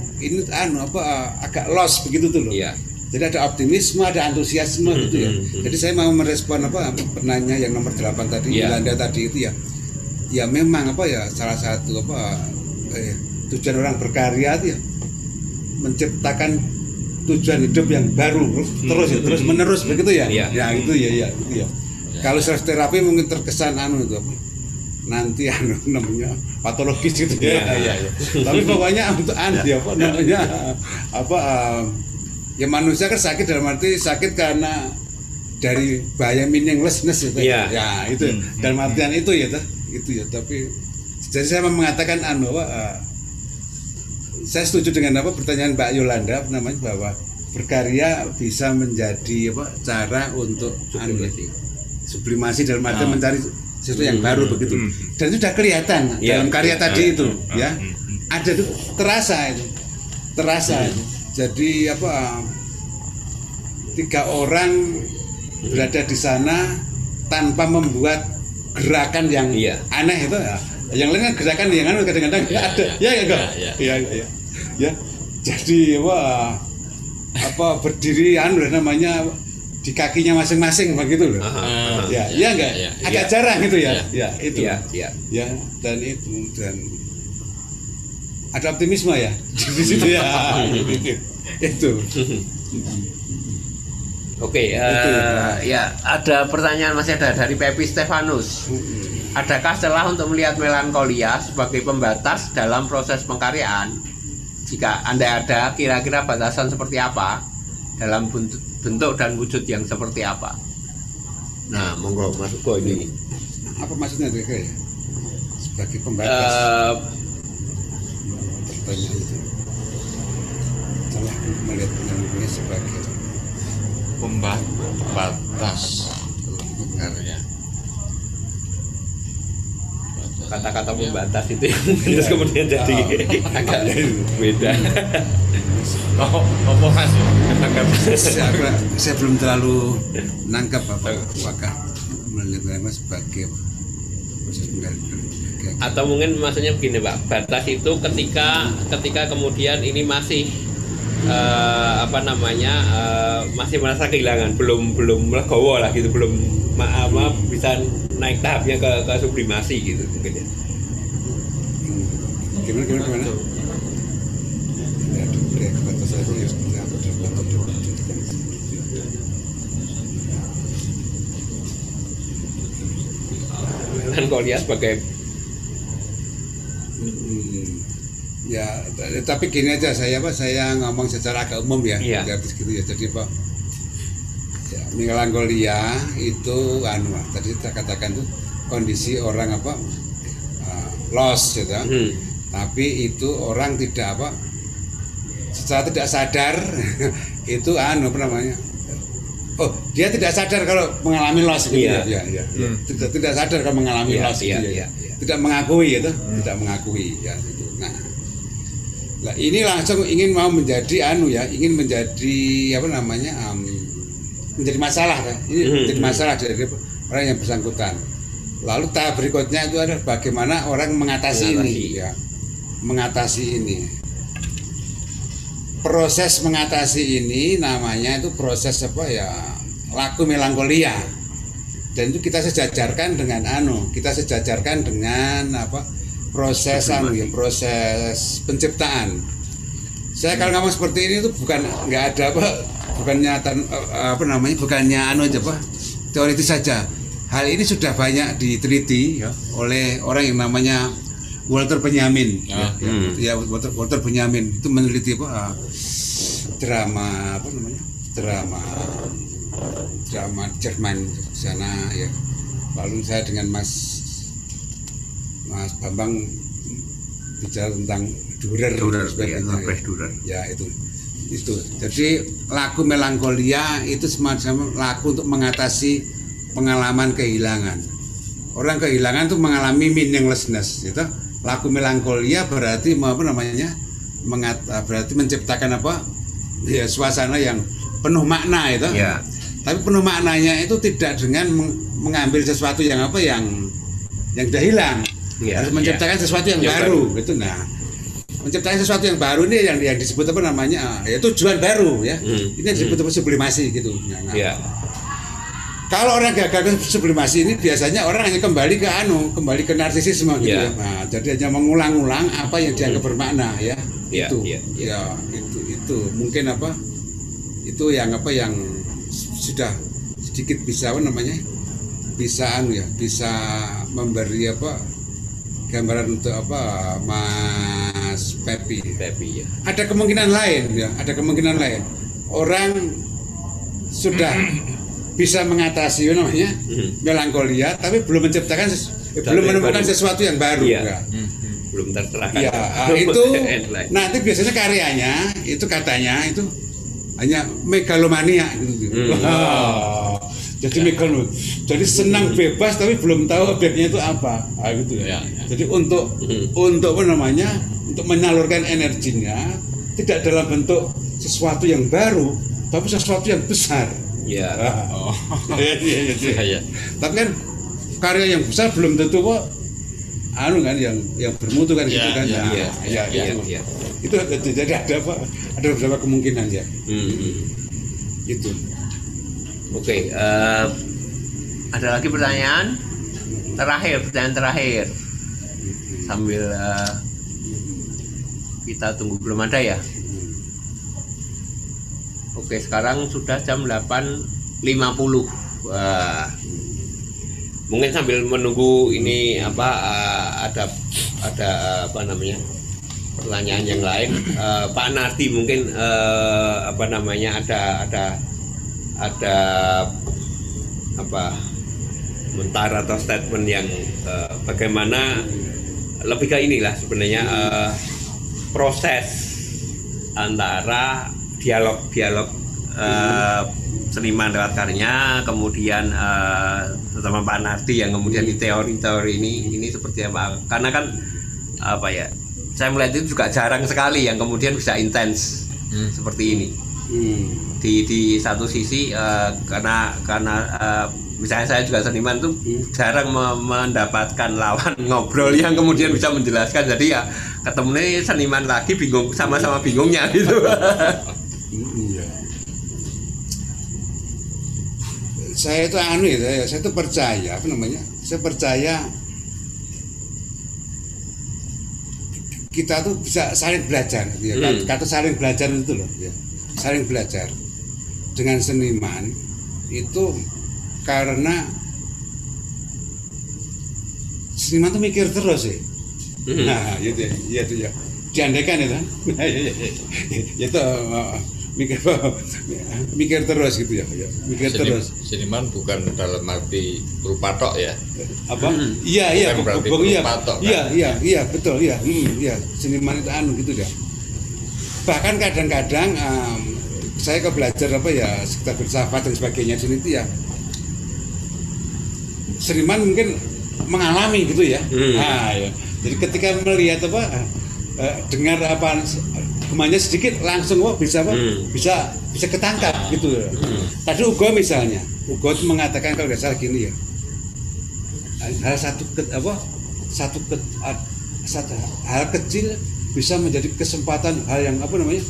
agak lost begitu tuh loh. Jadi ada optimisme, ada antusiasme gitu ya. Jadi saya mau merespon penanya yang nomor 8 tadi, Yolanda tadi itu ya. Ya memang salah satu tujuan orang berkarya itu ya menciptakan tujuan hidup yang baru terus menerus begitu ya. Ya itu ya. Kalau self terapi mungkin terkesan nanti namanya patologis gitu ya. Tapi pokoknya untuk ya manusia kan sakit dalam arti sakit karena dari bahaya meaninglessness itu. Ya itu dalam artian itu ya. Tapi jadi saya mengatakan saya setuju dengan pertanyaan Mbak Yolanda bahwa berkarya bisa menjadi cara untuk sublimasi dalam arti mencari sesuatu yang baru begitu. Dan itu sudah kelihatan dalam karya tadi itu ya. Ada tuh terasa itu. Jadi tiga orang berada di sana tanpa membuat gerakan yang aneh itu ya. Yang lain kan gerakan yang kadang-kadang ada. Ya. Jadi berdiri namanya di kakinya masing-masing begitu loh. Ya enggak. Agak jarang itu ya. Ya itu. Ya dan ada optimisme ya di situ ya. Itu. Oke, ya ada pertanyaan masih ada dari Pepi Stefanus. Adakah celah untuk melihat melankolia sebagai pembatas dalam proses pengkaryaan? Jika Anda ada, kira-kira batasan seperti apa dalam bentuk dan wujud yang seperti apa? Nah, monggo Mas Ugo ini. Apa maksudnya kayak sebagai pembatas? Pertanyaan itu. Celah melihat melankolia sebagai pembatas dalam berkarya. Kata-kata pembatas itu yang terus kemudian jadi agak beda. Apa Mas? Saya belum terlalu nangkap apakah melihat sebagai proses pengkaryaan. Atau mungkin maksudnya begini Pak, batas itu ketika kemudian ini masih masih merasa kehilangan, belum legowo lah gitu, belum bisa naik tahapnya ke sublimasi gitu mungkin ya. Gimana? Ya, batasan itu ya sebenarnya melankolia sebagai Ya, tapi gini aja saya ngomong secara agak umum ya, Iya. habis gitu ya. Jadi Pak, ya, melankolia itu tadi saya katakan tuh kondisi orang lost gitu. Tapi itu orang tidak secara tidak sadar itu dia tidak sadar kalau mengalami loss gitu Iya. ya. Tidak sadar kalau mengalami Iya, loss iya, gitu iya, ya. iya. Tidak mengakui gitu, tidak mengakui ya itu. Nah, ini langsung ingin mau menjadi ingin menjadi menjadi masalah kan. Ini menjadi masalah dari orang yang bersangkutan. Lalu tahap berikutnya itu adalah bagaimana orang mengatasi ini ya. Mengatasi ini. Proses mengatasi ini namanya itu proses laku melankolia. Dan itu kita sejajarkan dengan proses proses penciptaan. Saya kalau ngomong seperti ini itu bukannya teoritis saja. Hal ini sudah banyak diteliti ya, oleh orang yang namanya Walter Benjamin. Walter Benjamin itu meneliti drama Jerman sana ya. Lalu saya dengan Mas Bambang bicara tentang Dürer ya itu. Jadi laku melankolia itu semacam laku untuk mengatasi pengalaman kehilangan. Orang kehilangan itu mengalami meaninglessness gitu. Laku melankolia berarti berarti menciptakan suasana yang penuh makna itu. Ya. Tapi penuh maknanya itu tidak dengan mengambil sesuatu yang sudah hilang. Ya, harus menciptakan sesuatu yang baru gitu. Nah, menciptakan sesuatu yang baru ini yang disebut ya tujuan baru ya. Ini disebut sublimasi gitu. Nah, kalau orang gagal sublimasi ini biasanya orang hanya kembali ke narsisisme gitu ya. Nah, jadi hanya mengulang-ulang apa yang dianggap bermakna ya. Itu mungkin itu yang sudah sedikit bisa bisa memberi gambaran untuk Mas Pepi ya. Ada kemungkinan lain orang sudah bisa mengatasi melankolia tapi belum menemukan sesuatu yang baru ya. Belum terserah ya. Itu nanti biasanya karyanya itu katanya itu hanya megalomania gitu. Jadi megalomania. Jadi senang bebas tapi belum tahu objeknya itu apa. Gitu ya. Jadi untuk untuk menyalurkan energinya tidak dalam bentuk sesuatu yang baru, tapi sesuatu yang besar. Iya. Iya. Tapi kan karya yang besar belum tentu yang bermutu kan gitu kan. Iya. Itu jadi ada beberapa kemungkinan ya. Itu. Oke, ada lagi pertanyaan terakhir sambil kita tunggu, belum ada ya. Oke, sekarang sudah jam 8.50. Wah, mungkin sambil menunggu ini ada pertanyaan yang lain. Pak Nardi mungkin ada komentar atau statement yang bagaimana lebih ke inilah sebenarnya proses antara dialog seniman lewat karya, kemudian terutama Pak Nardi yang kemudian di teori-teori ini seperti apa? Karena kan saya melihat itu juga jarang sekali yang kemudian bisa intens seperti ini. Di satu sisi karena misalnya saya juga seniman tuh jarang mendapatkan lawan ngobrol yang kemudian bisa menjelaskan, jadi ya ketemunya seniman lagi bingung, sama-sama bingungnya gitu. Saya itu saya itu percaya saya percaya kita tuh bisa saling belajar ya. Kata saling belajar itu loh ya. Saling belajar dengan seniman itu karena seniman tuh mikir terus sih. Nah, itu ya. diandaikan itu kan. Itu mikir terus gitu ya, mikir terus. Seniman bukan dalam arti berupa tok ya. Apa? Iya, Bukan berarti iya, berupa tok, kan? iya, betul, iya, iya. Seniman itu gitu ya. Bahkan kadang-kadang saya ke belajar apa ya, sekitar filsafat dan sebagainya di sini itu ya, seniman mungkin mengalami gitu ya. Nah, ya. Jadi ketika melihat apa, dengar apa gemanya sedikit langsung bisa apa, bisa ketangkap gitu. Tadi Ugo misalnya, Ugo itu mengatakan kalau nggak salah gini ya, satu hal kecil bisa menjadi kesempatan hal yang apa namanya,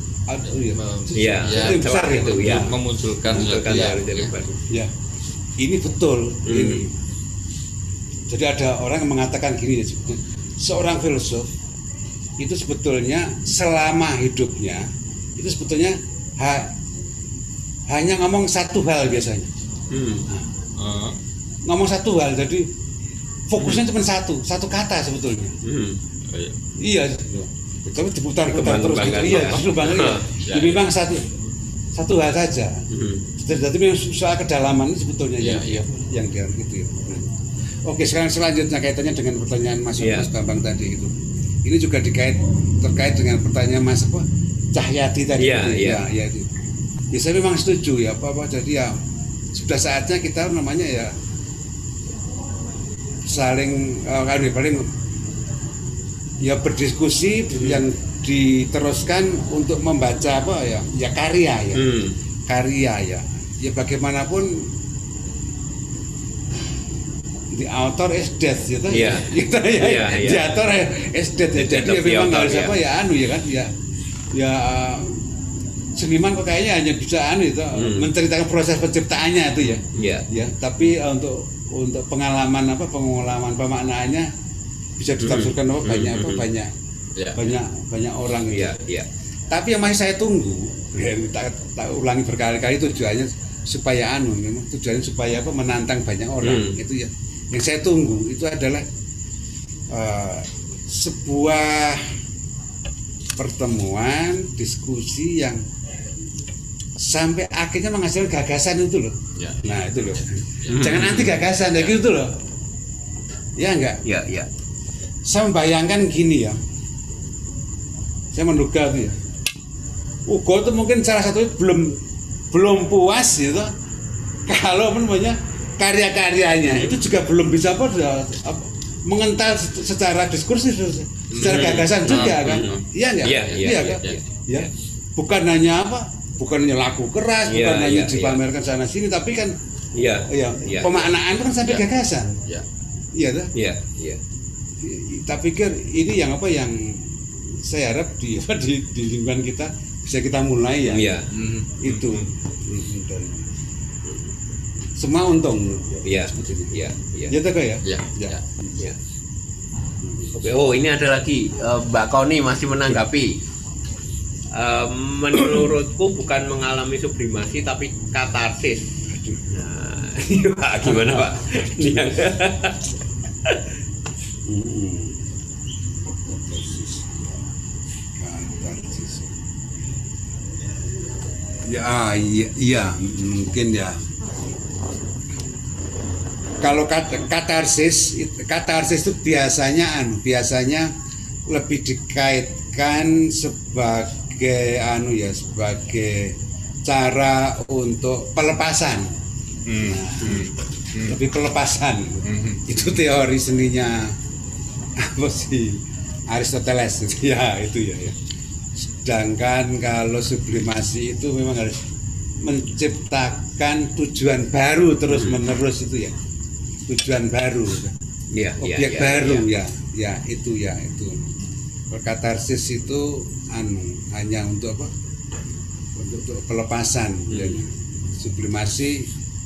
yang besar itu ya, memunculkan dari baru. Ya, ini betul ini. Jadi ada orang yang mengatakan gini, seorang filsuf itu sebetulnya selama hidupnya itu sebetulnya hanya ngomong satu hal biasanya. Ngomong satu hal, jadi fokusnya cuma satu kata sebetulnya. Iya, tapi diputar-putar terus gitu. Iya, justru banget ya. Jadi memang satu hal saja. Jadi memang soal kedalaman ini sebetulnya yang dia gitu ya. Oke, sekarang selanjutnya kaitannya dengan pertanyaan Mas Bambang tadi itu. Ini juga terkait dengan pertanyaan Mas Cahyadi tadi. Ya, itu. Ya, saya memang setuju ya, jadi ya sudah saatnya kita namanya ya saling ya berdiskusi yang diteruskan untuk membaca karya ya. Karya ya. Ya bagaimanapun the author is dead gitu ya. The author is dead ya. Jadi ya memang harus ya kan ya seniman kok kayaknya hanya bisa menceritakan proses penciptaannya itu ya. Ya, tapi untuk pengalaman pemaknaannya bisa ditafsirkan banyak orang gitu. Tapi yang masih saya tunggu, tak ulangi berkali-kali tujuannya supaya menantang banyak orang itu ya. Yang saya tunggu itu adalah sebuah pertemuan, diskusi yang sampai akhirnya menghasilkan gagasan itu loh. Nah itu loh. Jangan anti gagasan ya gitu loh. Ya enggak? Ya. Saya membayangkan gini ya. Saya menduga tuh ya. Ugo itu mungkin salah satu belum puas gitu. Kalau karya-karyanya itu juga belum bisa mengental secara diskursif, secara gagasan juga kan? Iya nggak? Iya kan? Ya. Bukan hanya laku keras, bukan hanya dipamerkan sana sini, tapi kan pemaknaan itu kan sampai gagasan. Iya tuh. Iya. Tak pikir ini yang saya harap di lingkungan kita bisa kita mulai ya. Itu. Semua untung. Iya. Ya tak ya? Ya. Oke, ini ada lagi Mbak Koni masih menanggapi. Menurutku bukan mengalami sublimasi tapi katarsis. Nah, gimana Pak? Iya, mungkin ya. Kalau katarsis itu biasanya lebih dikaitkan sebagai sebagai cara untuk pelepasan. Lebih pelepasan. Itu teori seninya Aristoteles ya itu ya. Sedangkan kalau sublimasi itu memang harus menciptakan tujuan baru terus menerus itu ya. Tujuan baru, objek baru ya itu. Katarsis itu hanya untuk apa? Untuk pelepasan. Sublimasi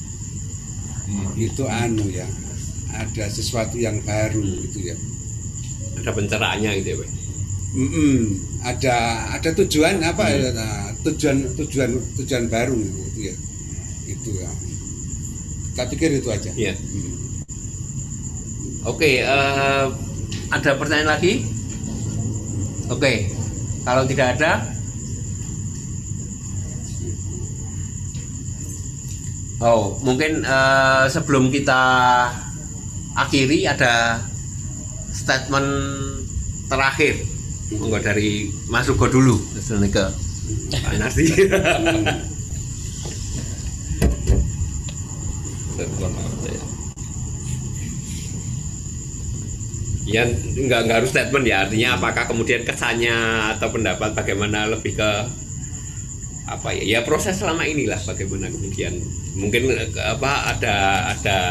itu ada sesuatu yang baru gitu ya. Ada pencerahannya gitu ya, Pak. Ada tujuan apa? Tujuan baru gitu ya. Itu ya. Tak pikir itu aja. Iya. Oke, ada pertanyaan lagi? Oke, kalau tidak ada, mungkin sebelum kita akhiri ada statement terakhir. Monggo dari Mas Ugo dulu, ke Pak Nardi. Ya nggak harus statement ya, artinya apakah kemudian kesannya atau pendapat bagaimana, lebih ke apa ya, ya proses selama inilah bagaimana kemudian mungkin ada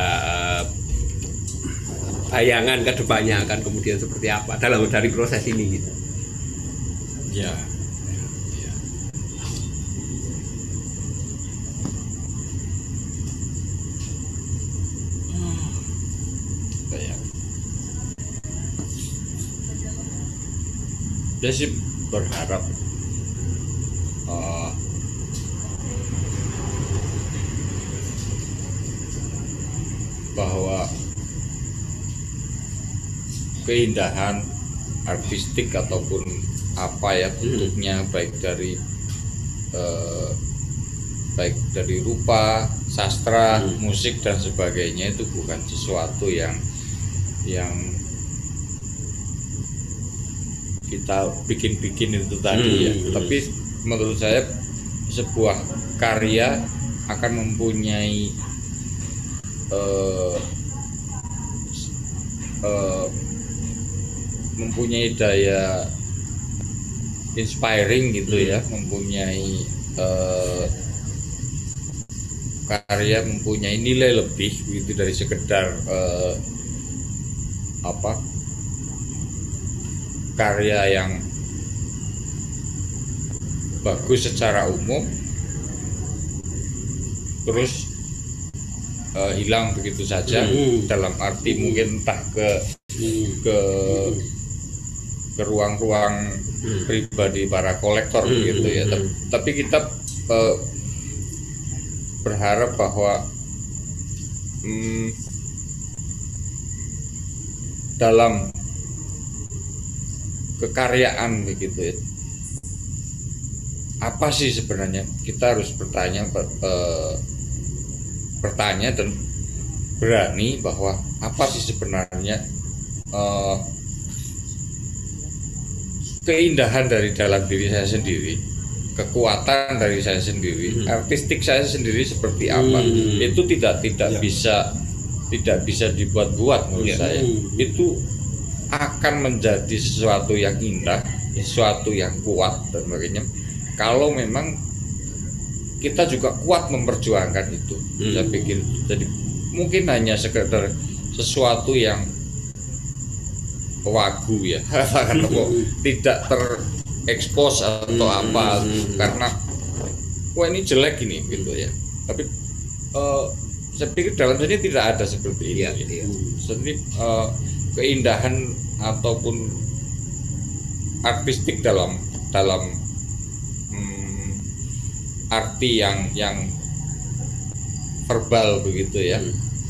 bayangan ke depannya akan kemudian seperti apa dari proses ini gitu. Ya. Saya sih berharap bahwa keindahan artistik ataupun apa ya bentuknya, baik dari rupa, sastra, musik dan sebagainya, itu bukan sesuatu yang kita bikin-bikin itu tadi ya. Tapi menurut saya sebuah karya akan mempunyai daya inspiring gitu ya, mempunyai karya mempunyai nilai lebih gitu dari sekedar karya yang bagus secara umum terus hilang begitu saja, dalam arti mungkin entah ke ruang-ruang pribadi para kolektor gitu ya. Tapi kita berharap bahwa dalam kekaryaan begitu ya, apa sih sebenarnya, kita harus bertanya dan berani bahwa apa sih sebenarnya keindahan dari dalam diri saya sendiri, kekuatan dari saya sendiri, artistik saya sendiri seperti apa. Itu tidak bisa dibuat-buat menurut saya. Itu akan menjadi sesuatu yang indah, sesuatu yang kuat dan sebagainya, kalau memang kita juga kuat memperjuangkan itu. Saya pikir jadi mungkin hanya sekedar sesuatu yang wagu ya, tidak terekspos atau apa karena wah ini jelek ini gitu ya. Tapi saya pikir dalam sini tidak ada seperti ini. Jadi keindahan ataupun artistik dalam arti yang verbal begitu ya,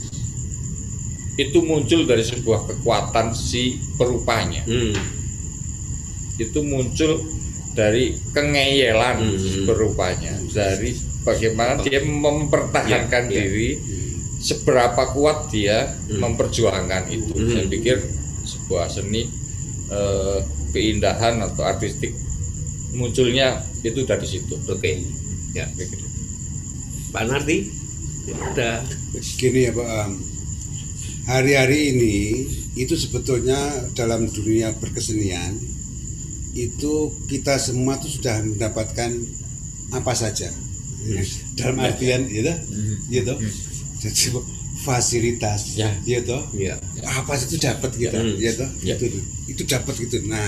itu muncul dari sebuah kekuatan si perupanya. Itu muncul dari kengeyelan perupanya, dari bagaimana dia mempertahankan diri, seberapa kuat dia memperjuangkan itu. Saya pikir sebuah seni keindahan atau artistik munculnya itu dari situ. Oke. Ya, Pak Nardi, ada gini ya Pak, hari-hari ini itu sebetulnya dalam dunia berkesenian itu kita semua tuh sudah mendapatkan apa saja, dalam artian gitu, jadi fasilitas, gitu, apa itu dapat gitu, itu dapat gitu. Nah,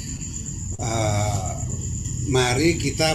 mari kita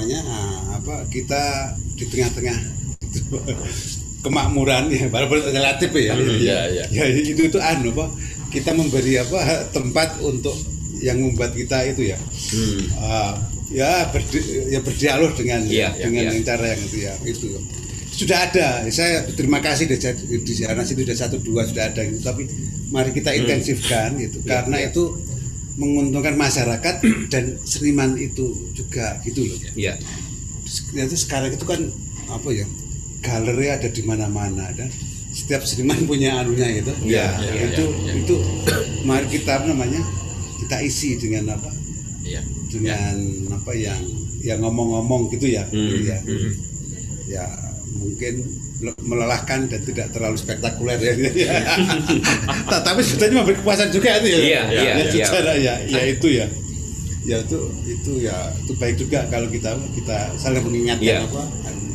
kita di tengah-tengah kemakmuran ya, walaupun relatif ya, itu kita memberi tempat untuk yang membuat kita itu ya, berdialog dengan cara yang itu sudah ada. Saya berterima kasih di sana situ sudah 1-2 sudah ada gitu, tapi mari kita intensifkan gitu, karena itu menguntungkan masyarakat dan seniman itu juga gitu loh. Iya. Ternyata sekarang itu kan apa ya, galeri ada di mana-mana dan setiap seniman punya anunya gitu. Iya, Itu mari kita apa namanya, kita isi dengan apa? Iya. Dengan apa yang ngomong-ngomong gitu ya. Gitu ya. Ya mungkin melelahkan dan tidak terlalu spektakuler ya. Tapi sebetulnya memberi kepuasan juga itu ya. Secara ya itu ya. Ya itu baik juga kalau kita saling mengingatkan apa.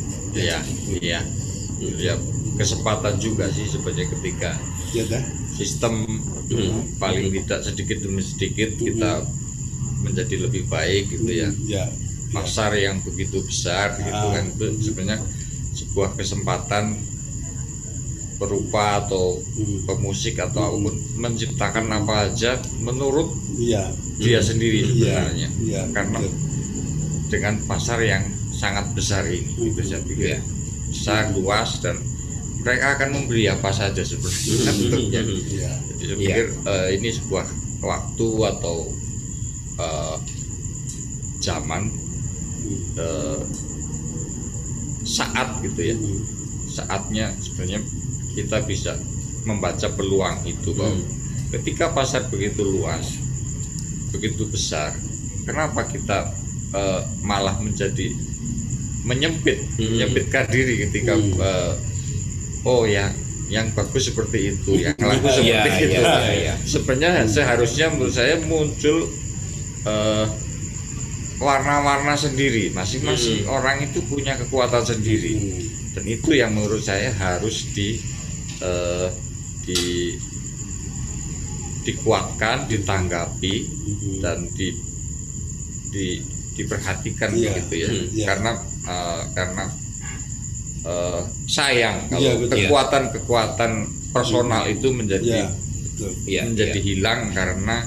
Iya. Kesempatan juga sih sebenarnya ketika sistem paling tidak sedikit demi sedikit kita menjadi lebih baik gitu ya. Pasar yang begitu besar gitu kan, itu sebenarnya sebuah kesempatan berupa atau pemusik atau apapun menciptakan apa aja menurut dia sendiri sebenarnya. Karena dengan pasar yang sangat besar ini itu saya pikir besar, luas, dan mereka akan membeli apa saja sebenarnya bentuknya. Jadi saya pikir ini sebuah waktu atau zaman, saat gitu ya. Saatnya sebenarnya kita bisa membaca peluang itu bahwa ketika pasar begitu luas, begitu besar, kenapa kita malah menjadi menyempitkan diri ketika yang bagus seperti itu, yang laku seperti itu. Sebenarnya seharusnya menurut saya muncul warna-warna sendiri, masing-masing orang itu punya kekuatan sendiri, dan itu yang menurut saya harus dikuatkan, ditanggapi, dan diperhatikan begitu ya. Karena sayang kalau kekuatan personal itu menjadi hilang karena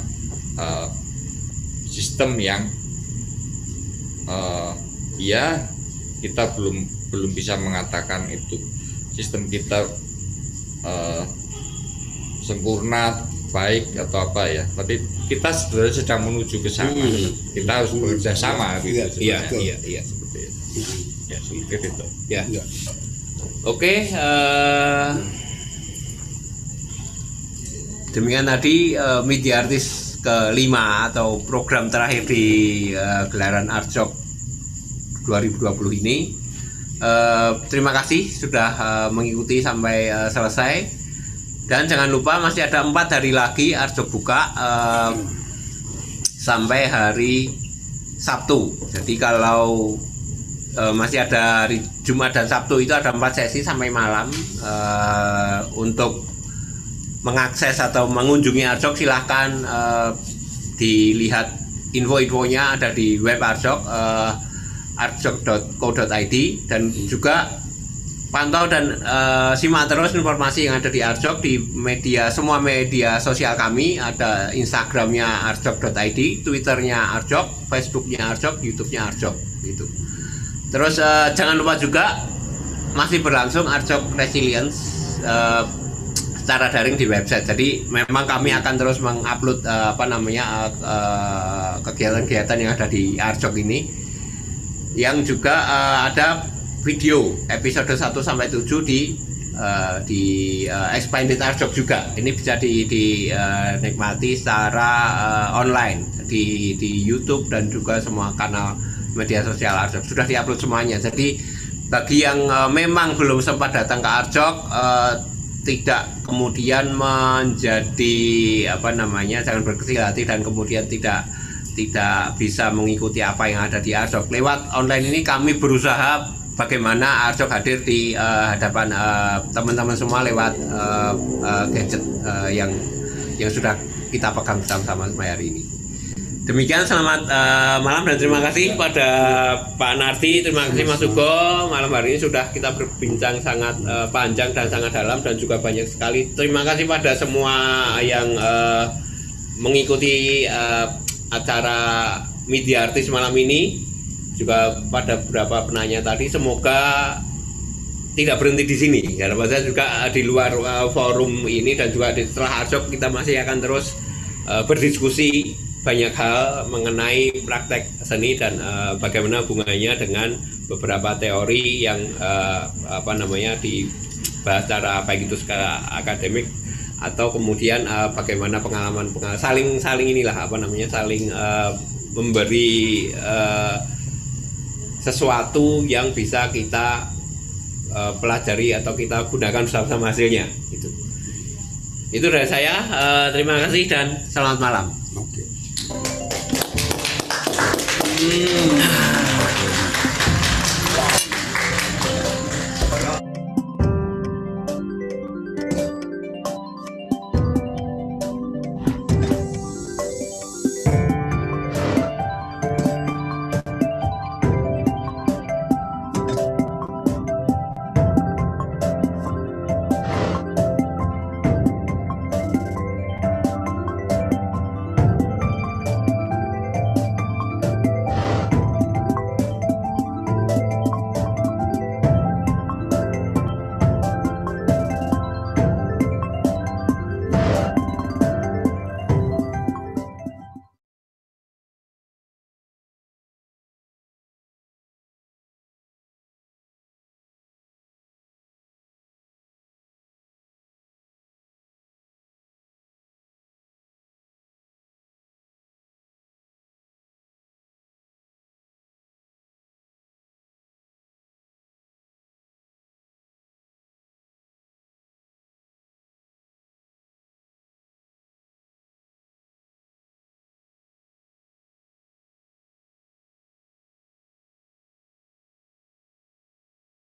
sistem yang kita belum bisa mengatakan itu sistem kita sempurna, baik atau apa ya, tapi kita sebenarnya sedang menuju ke sana. Kita harus bekerja sama gitu. Seperti itu. Ya, seperti itu. Oke, demikian tadi media artis kelima atau program terakhir di gelaran Artjok 2020 ini. Terima kasih sudah mengikuti sampai selesai, dan jangan lupa masih ada 4 hari lagi Artjok buka sampai hari Sabtu. Jadi kalau masih ada hari Jumat dan Sabtu itu ada 4 sesi sampai malam. Untuk mengakses atau mengunjungi Artjok silahkan dilihat info-infonya ada di web Artjok, artjok.co.id, dan juga pantau dan simak terus informasi yang ada di Artjok di semua media sosial kami. Ada Instagramnya artjok.id, Twitternya Artjok, Facebooknya Artjok, YouTube-nya Artjok gitu. Terus jangan lupa juga masih berlangsung Artjok Resilience secara daring di website. Jadi memang kami akan terus mengupload kegiatan-kegiatan yang ada di Artjok ini, yang juga ada video episode 1 sampai 7 di Expanded Artjok juga. Ini bisa dinikmati secara online di YouTube dan juga semua kanal media sosial Artjok sudah diupload semuanya. Jadi bagi yang memang belum sempat datang ke Artjok, tidak kemudian menjadi jangan berkecil hati dan kemudian tidak bisa mengikuti apa yang ada di Artjok. Lewat online ini kami berusaha bagaimana Artjok hadir di hadapan teman-teman semua lewat gadget yang sudah kita pegang bersama-sama hari ini. Demikian, selamat malam dan terima kasih pada Pak Nardi, terima kasih Mas Ugo. Malam hari ini sudah kita berbincang sangat panjang dan sangat dalam dan juga banyak sekali. Terima kasih pada semua yang mengikuti acara media artis malam ini, juga pada beberapa penanya tadi. Semoga tidak berhenti di sini. Harapan saya juga di luar forum ini dan juga setelah Artjok kita masih akan terus berdiskusi banyak hal mengenai praktek seni dan bagaimana hubungannya dengan beberapa teori yang dibahas secara baik itu secara akademik atau kemudian bagaimana pengalaman saling saling memberi sesuatu yang bisa kita pelajari atau kita gunakan bersama-sama hasilnya. Itu dari saya. Terima kasih dan selamat malam. Oke.